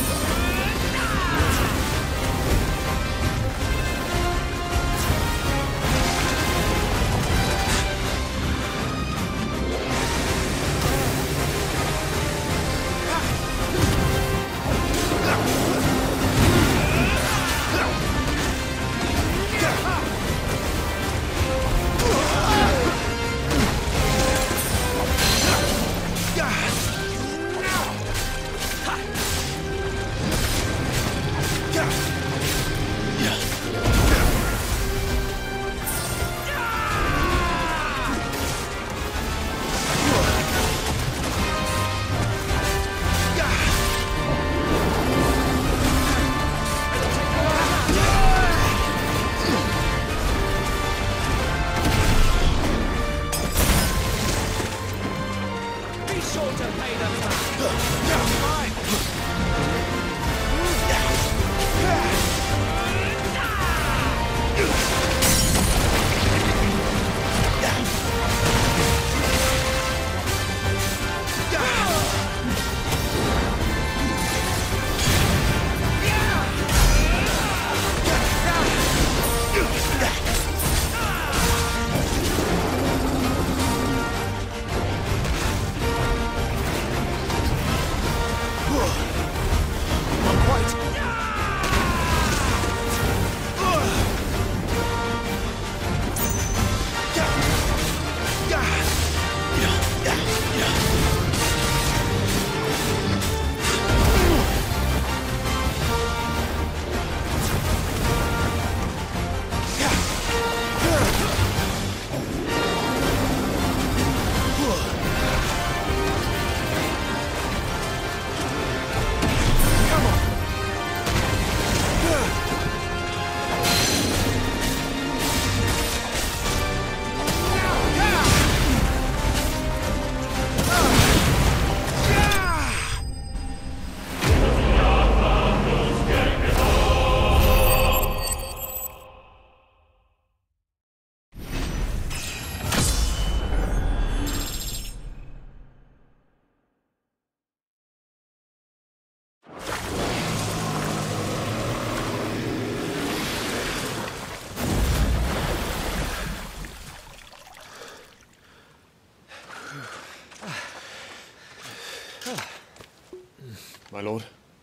My lord.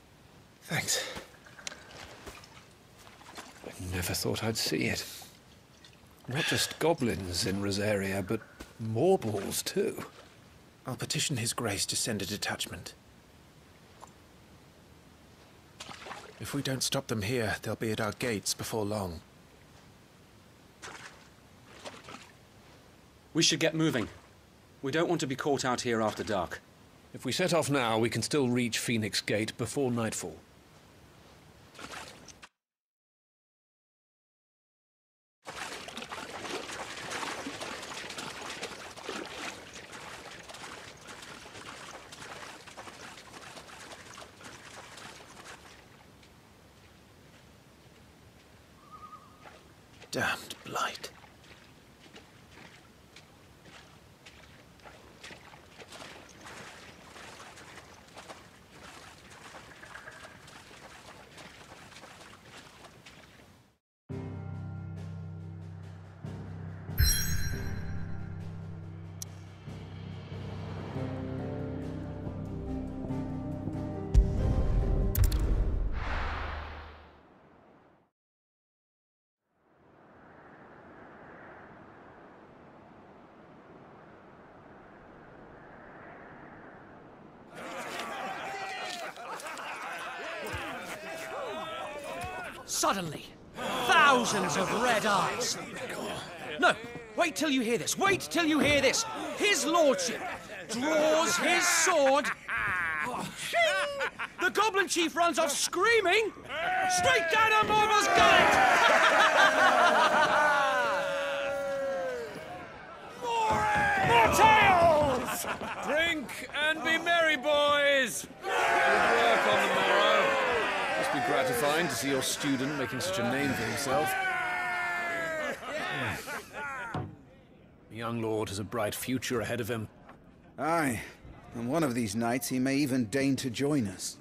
Thanks. I never thought I'd see it. Not just goblins in Rosaria, but morbles too. I'll petition His Grace to send a detachment. If we don't stop them here, they'll be at our gates before long. We should get moving. We don't want to be caught out here after dark. If we set off now, we can still reach Phoenix Gate before nightfall. Damned blight. Suddenly, thousands of red eyes. No, wait till you hear this. Wait till you hear this. His lordship draws his sword. The goblin chief runs off screaming straight down a Morbal's gullet. More tales! Drink and be merry, boys! Good work on the morrow. Must be gratifying to see your student making such a name for himself. The young lord has a bright future ahead of him. Aye. And one of these nights he may even deign to join us.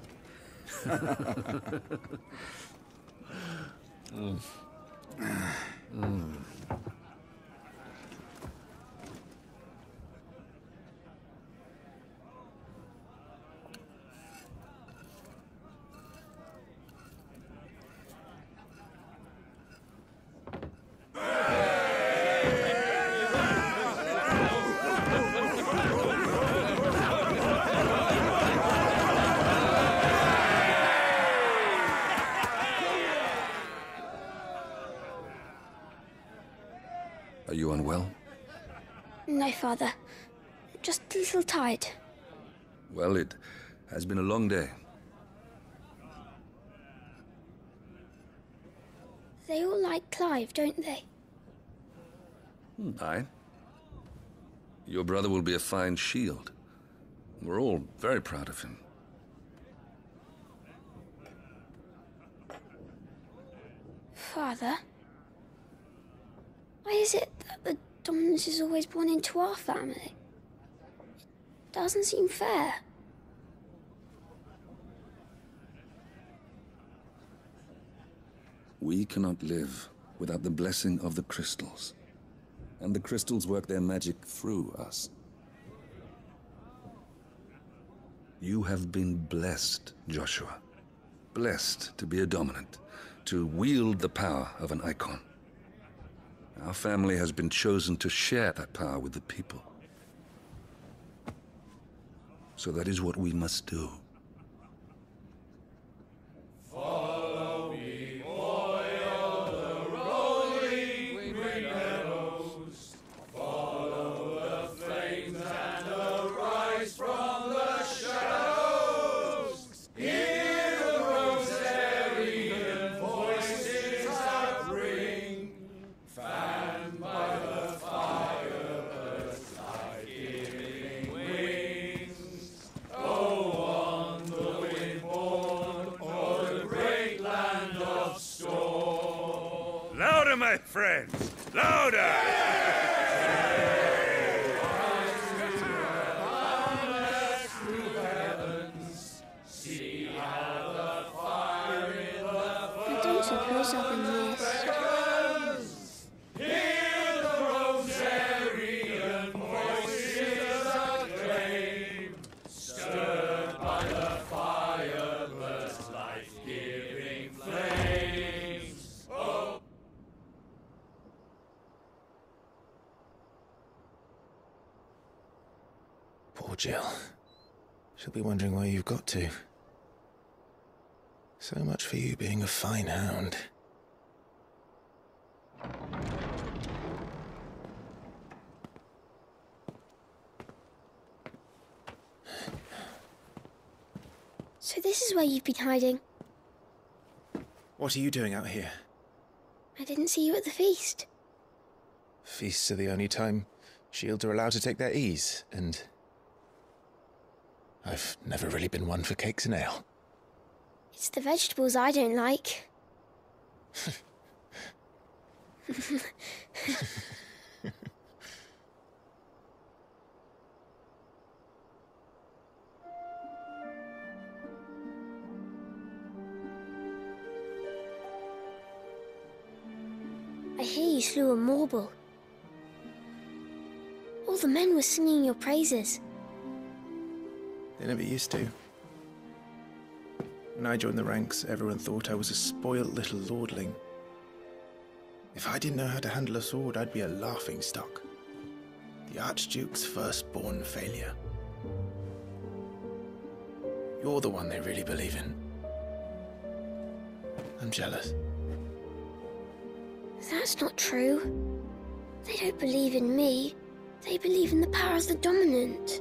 Are you unwell? No, Father. Just a little tired. Well, it has been a long day. They all like Clive, don't they? Aye. Your brother will be a fine shield. We're all very proud of him. Father? Why is it that the dominance is always born into our family? It doesn't seem fair. We cannot live without the blessing of the crystals. And the crystals work their magic through us. You have been blessed, Joshua. Blessed to be a dominant, to wield the power of an Eikon. Our family has been chosen to share that power with the people. So that is what we must do. Follow me, o'er the rolling green meadows. Follow the flames and arise from the shadows. Hear the rosarian voices that ring, fanned by the fire, birds life-giving wings. Go on the wind-borne o'er the great land of storm. Louder, my friends! Louder! See how the fire in the I don't suppose I've been missed. Hear the rosarian voices acclaim, stirred by the fire, burst life-giving flames. Oh. Poor Jill. She'll be wondering where you've got to. So much for you being a fine hound. So this is where you've been hiding. What are you doing out here? I didn't see you at the feast. Feasts are the only time shields are allowed to take their ease, and I've never really been one for cakes and ale. It's the vegetables I don't like. I hear you slew a Morble. All the men were singing your praises. They never used to. When I joined the ranks, everyone thought I was a spoilt little lordling. If I didn't know how to handle a sword, I'd be a laughingstock. The Archduke's firstborn failure. You're the one they really believe in. I'm jealous. That's not true. They don't believe in me. They believe in the power of the dominant.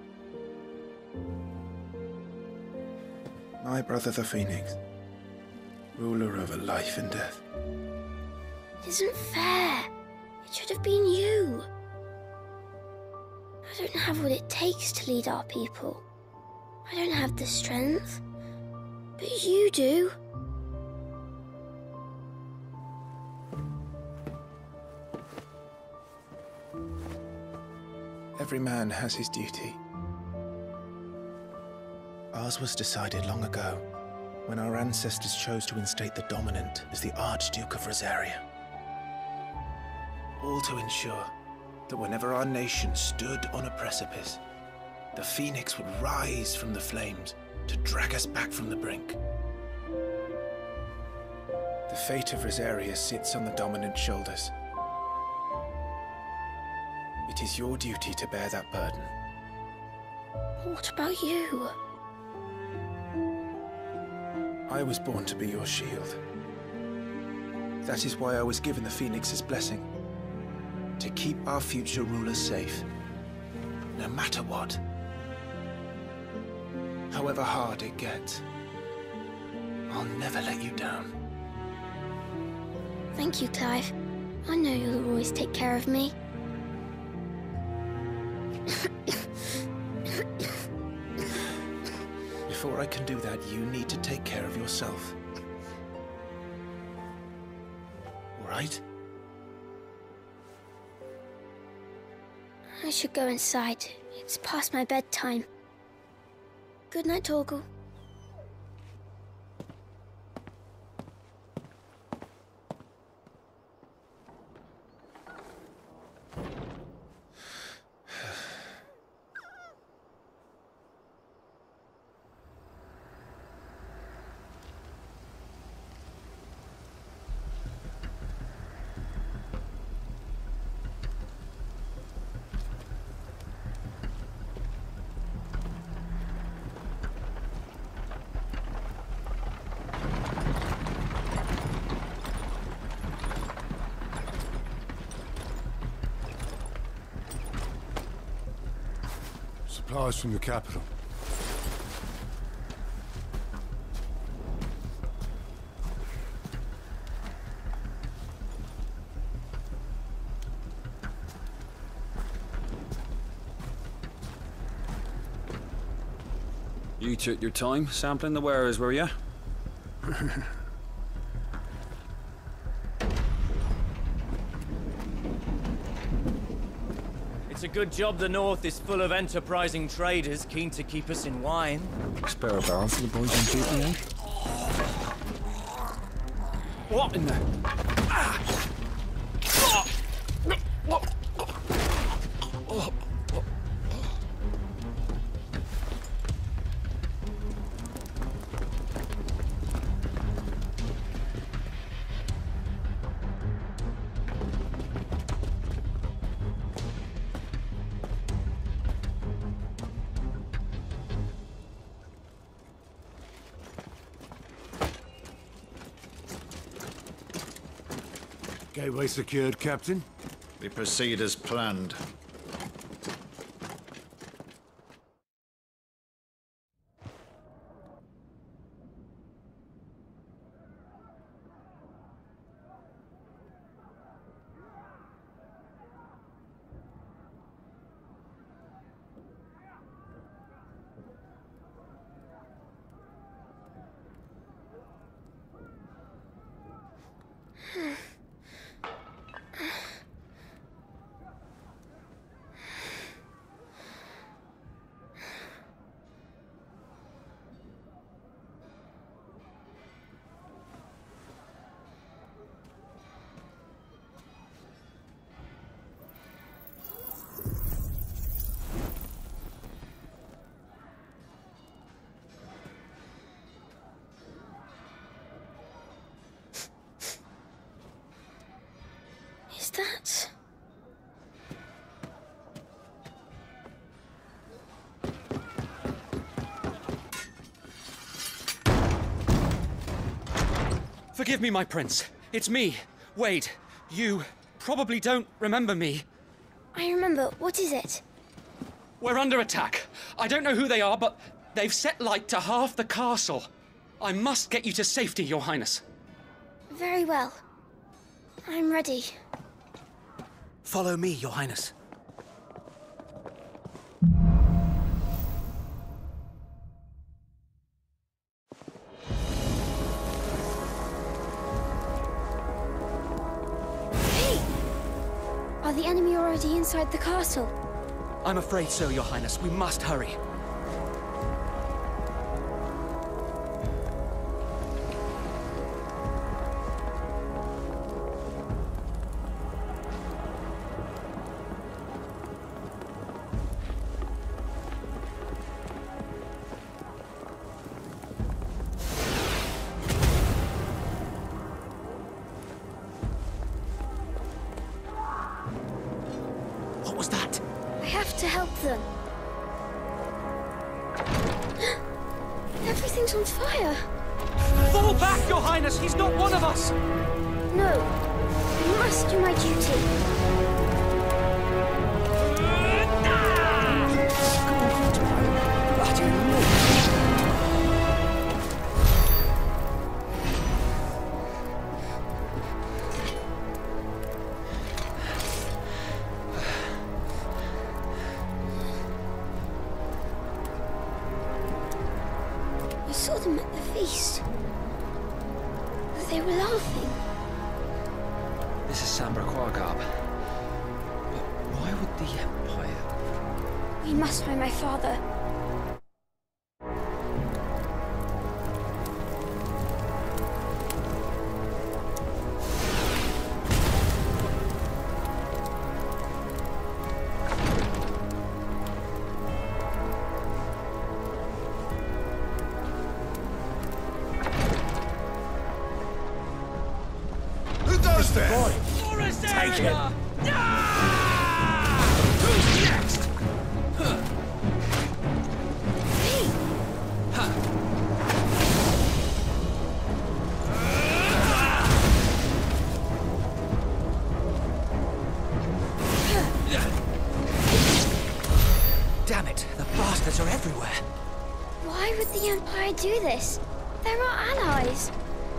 My brother the Phoenix, ruler over life and death. It isn't fair. It should have been you. I don't have what it takes to lead our people. I don't have the strength. But you do. Every man has his duty. Ours was decided long ago, when our ancestors chose to instate the dominant as the Archduke of Rosaria. All to ensure that whenever our nation stood on a precipice, the Phoenix would rise from the flames to drag us back from the brink. The fate of Rosaria sits on the dominant's shoulders. It is your duty to bear that burden. What about you? I was born to be your shield. That is why I was given the Phoenix's blessing. To keep our future rulers safe, no matter what. However hard it gets, I'll never let you down. Thank you, Clive. I know you'll always take care of me. Before I can do that, you need to take care of yourself. All right? I should go inside. It's past my bedtime. Good night, Torgal. Supplies from the capital. You took your time sampling the wares, were you? It's a good job the North is full of enterprising traders keen to keep us in wine. Spare a barrel for the boys on duty, eh? What in the... Gateway secured, Captain. We proceed as planned. Is that... Forgive me, my prince. It's me, Wade. You probably don't remember me. I remember. What is it? We're under attack. I don't know who they are, but they've set light to half the castle. I must get you to safety, Your Highness. Very well. I'm ready. Follow me, Your Highness. Hey! Are the enemy already inside the castle? I'm afraid so, Your Highness. We must hurry. Everything's on fire. Fall back, Your Highness! He's not one of us! No. I must do my duty. I saw them at the feast. They were laughing. This is Sambra Quagab. But why would the Empire... We must find my father. Take it! Who's next? Damn it! The bastards are everywhere! Why would the Empire do this? They're our allies.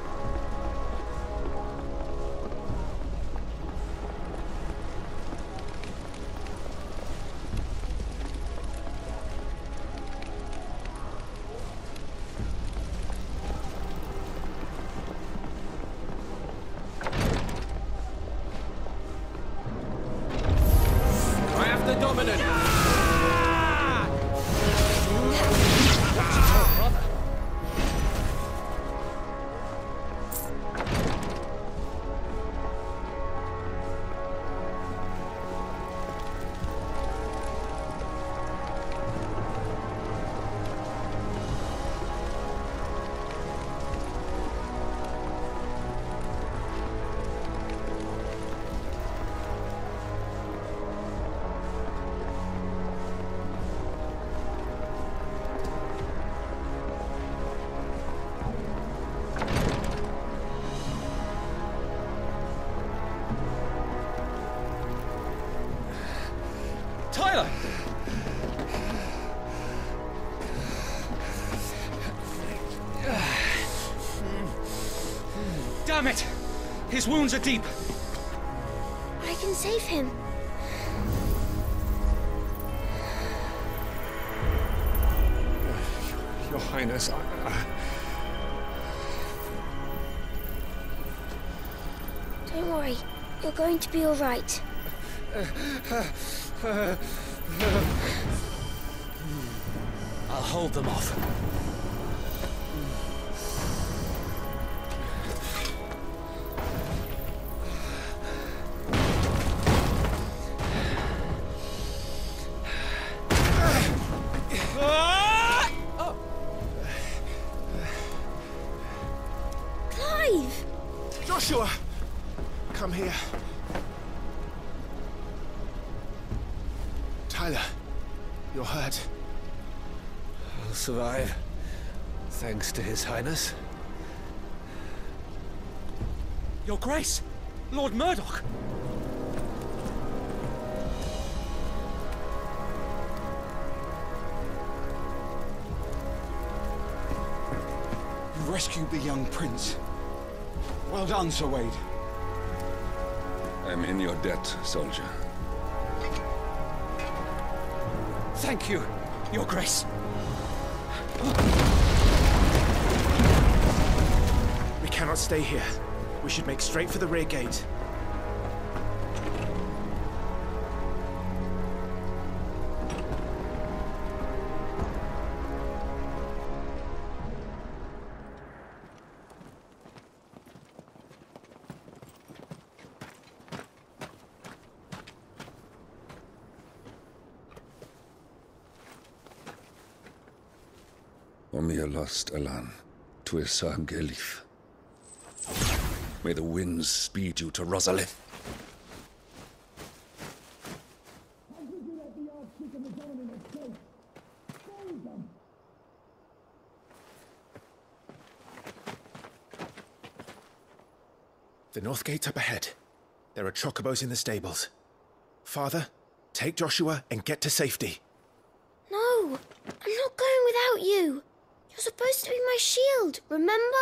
Tyler! Damn it! His wounds are deep. I can save him. Your Highness, Don't worry. You're going to be all right. I'll hold them off. Clive! Joshua! Come here. Tyler, you're hurt. I'll survive, thanks to His Highness. Your Grace! Lord Murdoch! You rescued the young prince. Well done, Sir Wade. I'm in your debt, soldier. Thank you, Your Grace. We cannot stay here. We should make straight for the rear gate. Omir lost Alan, Tuisam Gelif. May the winds speed you to Rosalith. The north gate's up ahead. There are chocobos in the stables. Father, take Joshua and get to safety. No, I'm not going without you. You're supposed to be my shield, remember?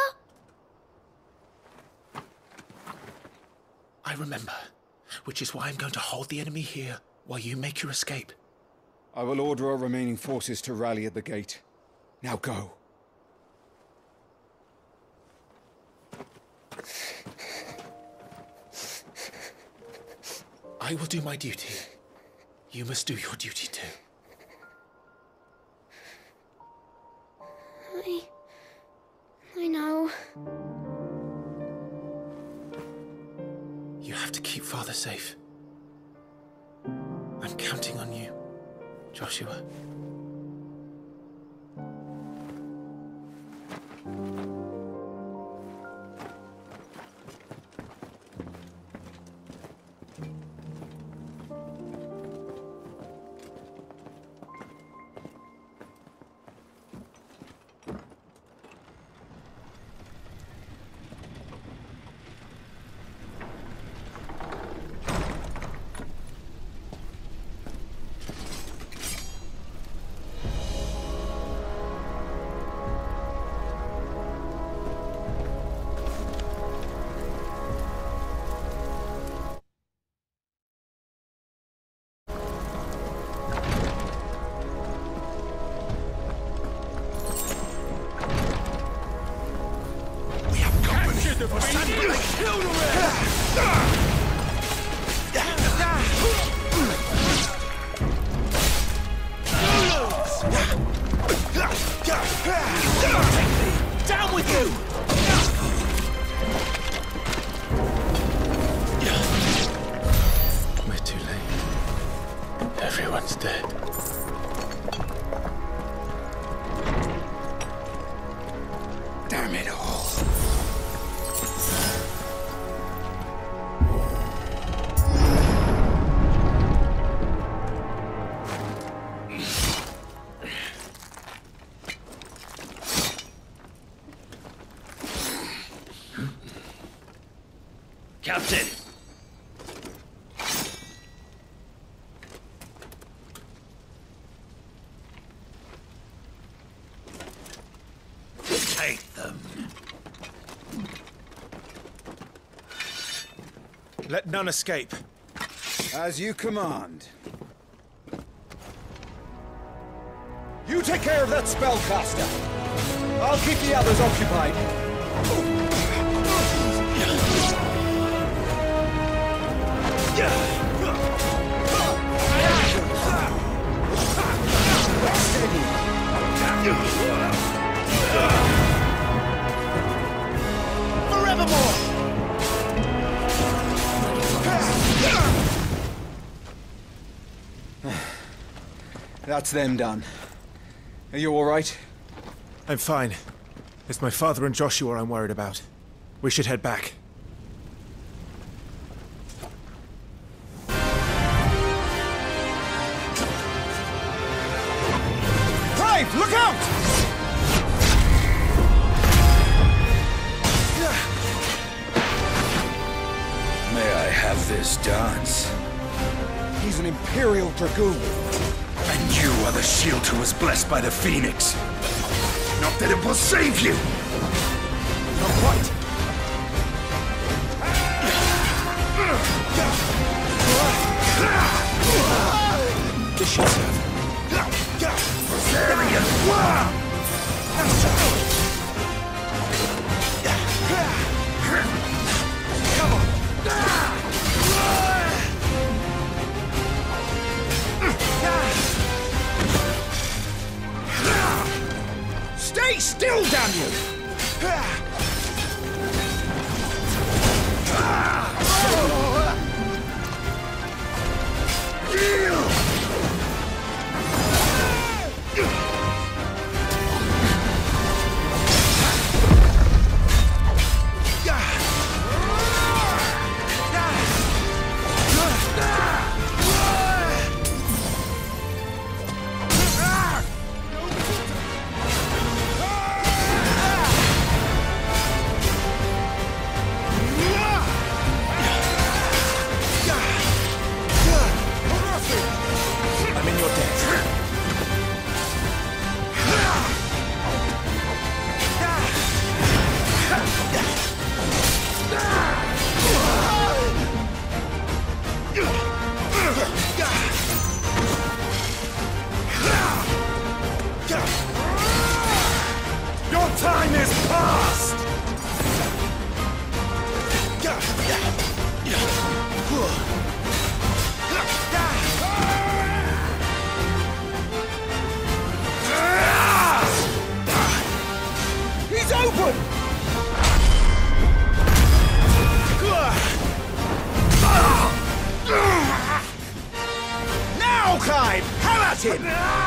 I remember, which is why I'm going to hold the enemy here while you make your escape. I will order our remaining forces to rally at the gate. Now go. I will do my duty. You must do your duty too. I know. You have to keep Father safe. I'm counting on you, Joshua. Down with you! We're too late. Everyone's dead. Damn it all. Captain! Take them. Let none escape. As you command. You take care of that spellcaster. I'll keep the others occupied. Forevermore! That's them done. Are you all right? I'm fine. It's my father and Joshua I'm worried about. We should head back. Brave, look out! May I have this dance? He's an Imperial Dragoon. And you are the shield who was blessed by the Phoenix. Not that it will save you! Not quite. This should serve. Come on. Stay still, damn you! at him!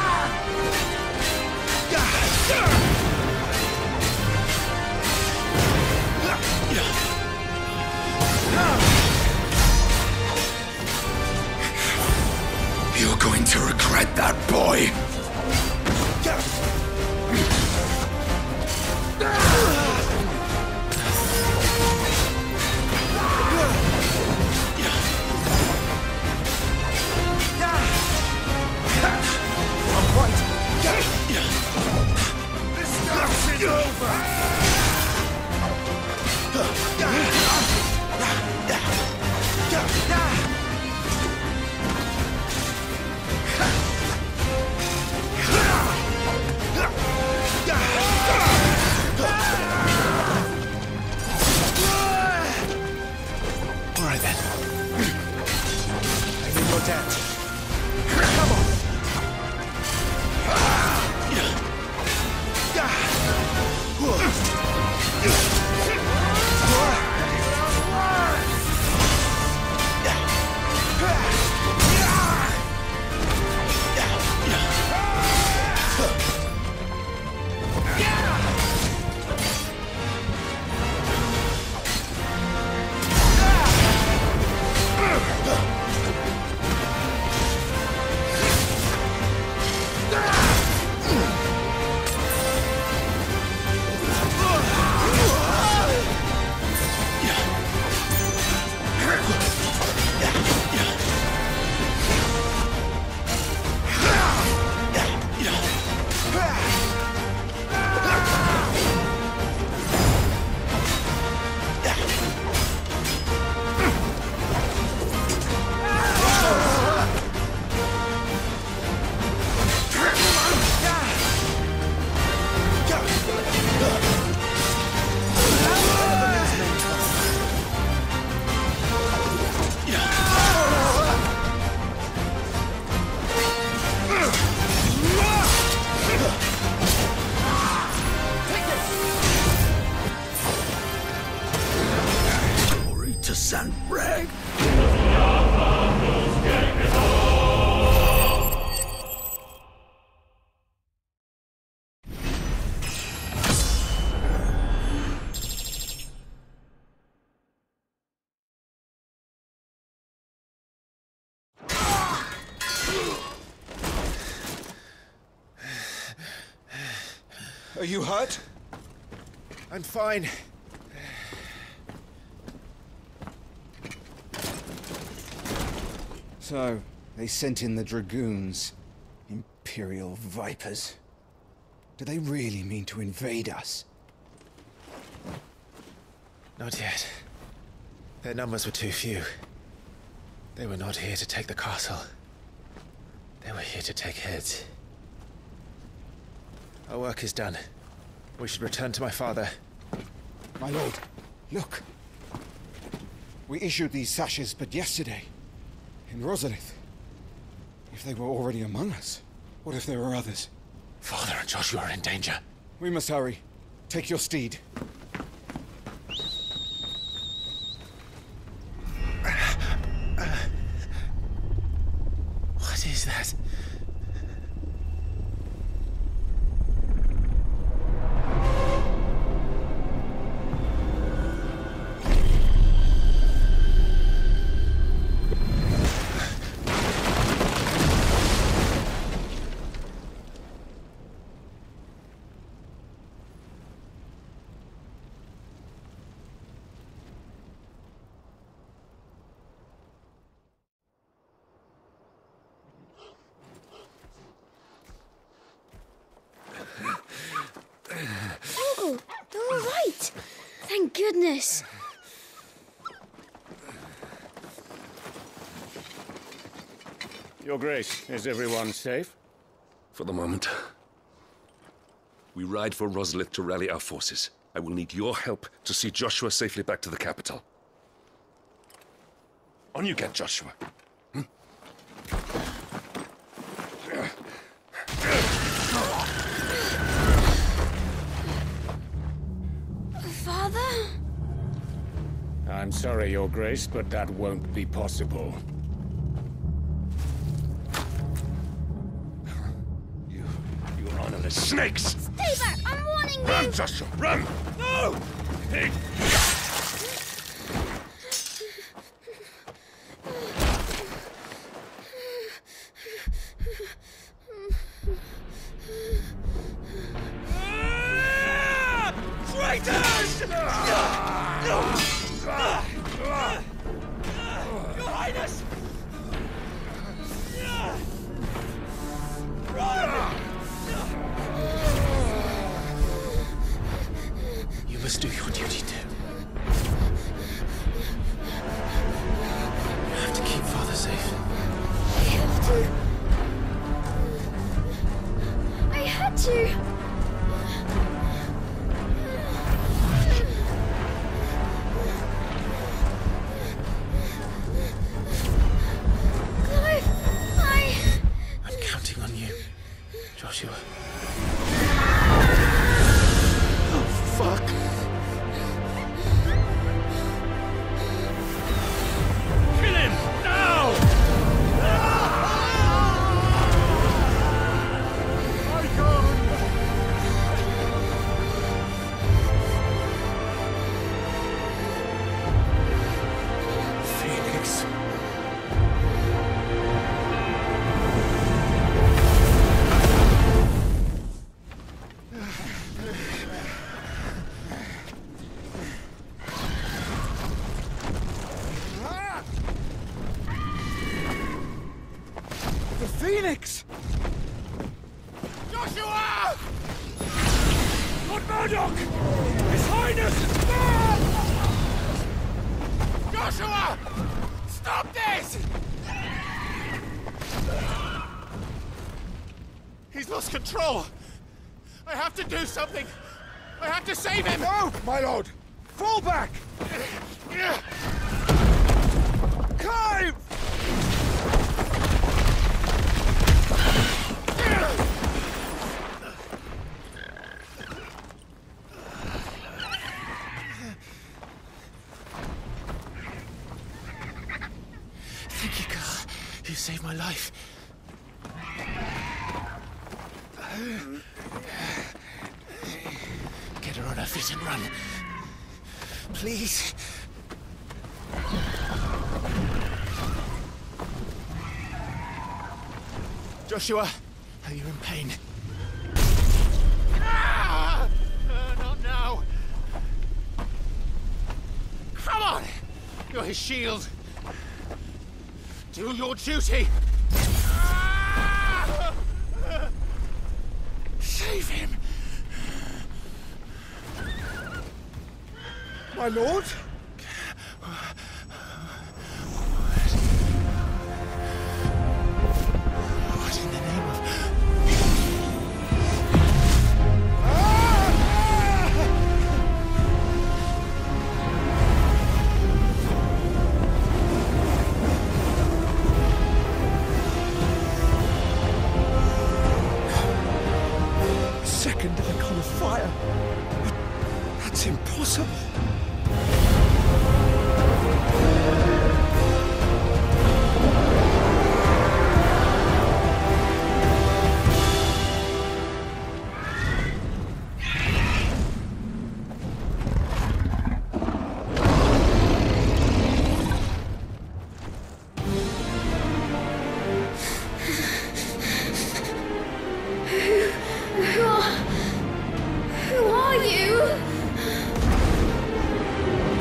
You're going to regret that, boy! Are you hurt? I'm fine. So, they sent in the Dragoons. Imperial vipers. Do they really mean to invade us? Not yet. Their numbers were too few. They were not here to take the castle. They were here to take heads. Our work is done. We should return to my father. My lord, look. We issued these sashes but yesterday. In Rosalith. If they were already among us, what if there were others? Father and Joshua are in danger. We must hurry. Take your steed. What is that? Uncle, you're all right. Thank goodness. Your Grace, is everyone safe? For the moment. We ride for Rosalith to rally our forces. I will need your help to see Joshua safely back to the capital. On you get, Joshua. Father? I'm sorry, Your Grace, but that won't be possible. Snakes! Stay back! I'm warning you! Run, Joshua! Run! No! Pig! Traitors! Your Highness! You must do your duty too. You have to keep Father safe. I have to. I had to. I'm counting on you, Joshua. Oh, fuck! Kill him! Now! Eikon! Phoenix. The Phoenix! Joshua! Lord Murdoch! His Highness! Joshua! Stop this! He's lost control. I have to do something. I have to save him. No, my lord! Fall back! Climb! Thank you, girl. You saved my life. Get her on her feet and run. Please. Joshua, are you in pain? Not now. Come on! You're his shield. Do your duty. Save him! My lord? What in the name of... Second icon of fire. That's impossible. Who are you?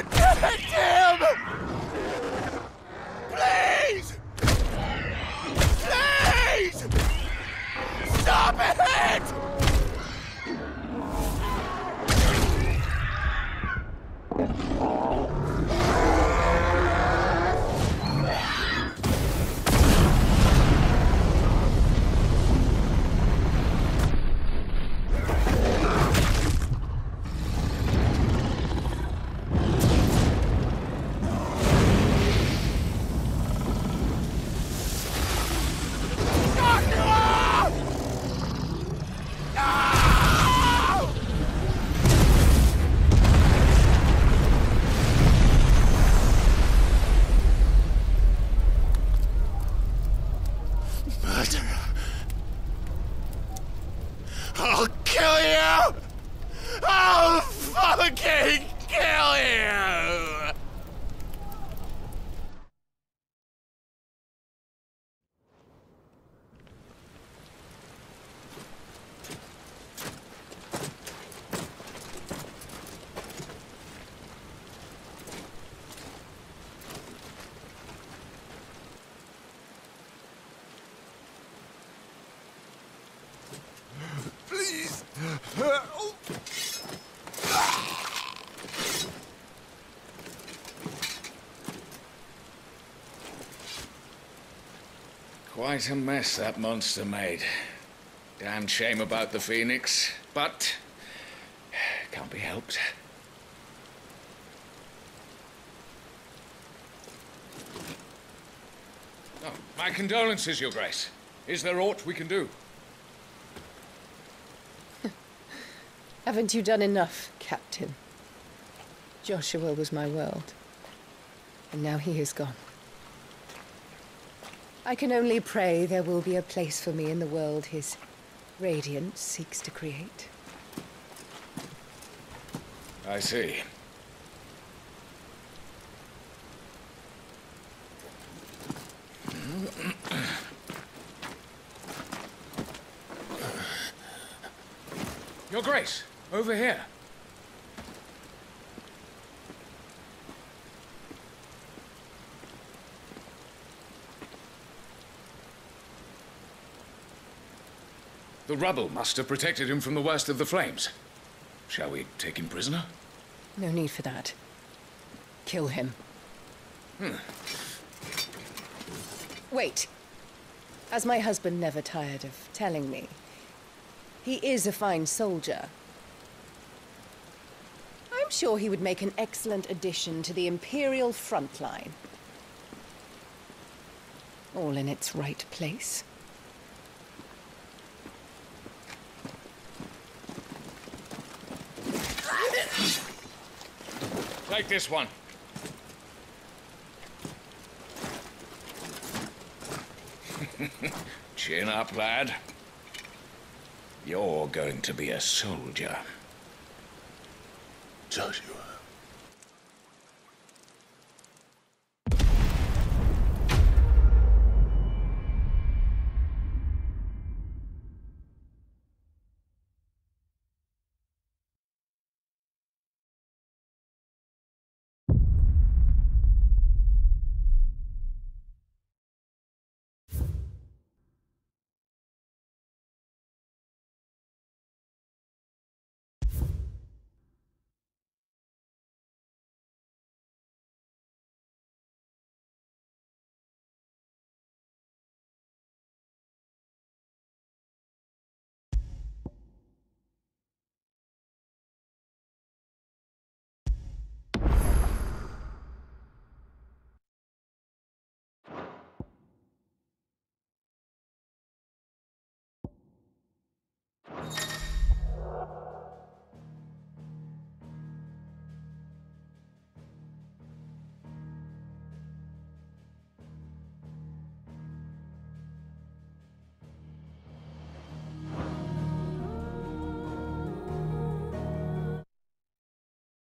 Protect him! Please! Please! Stop it! I'll kill you! I'll fucking kill you! Please! Quite a mess that monster made. Damn shame about the Phoenix, but can't be helped. Oh, my condolences, Your Grace. Is there aught we can do? Haven't you done enough, Captain? Joshua was my world, and now he is gone. I can only pray there will be a place for me in the world his radiance seeks to create. I see. Your Grace, over here. The rubble must have protected him from the worst of the flames. Shall we take him prisoner? No need for that. Kill him. Wait. As my husband never tired of telling me, he is a fine soldier. I'm sure he would make an excellent addition to the Imperial front line. All in its right place. Take this one. Chin up, lad. You're going to be a soldier. Joshua.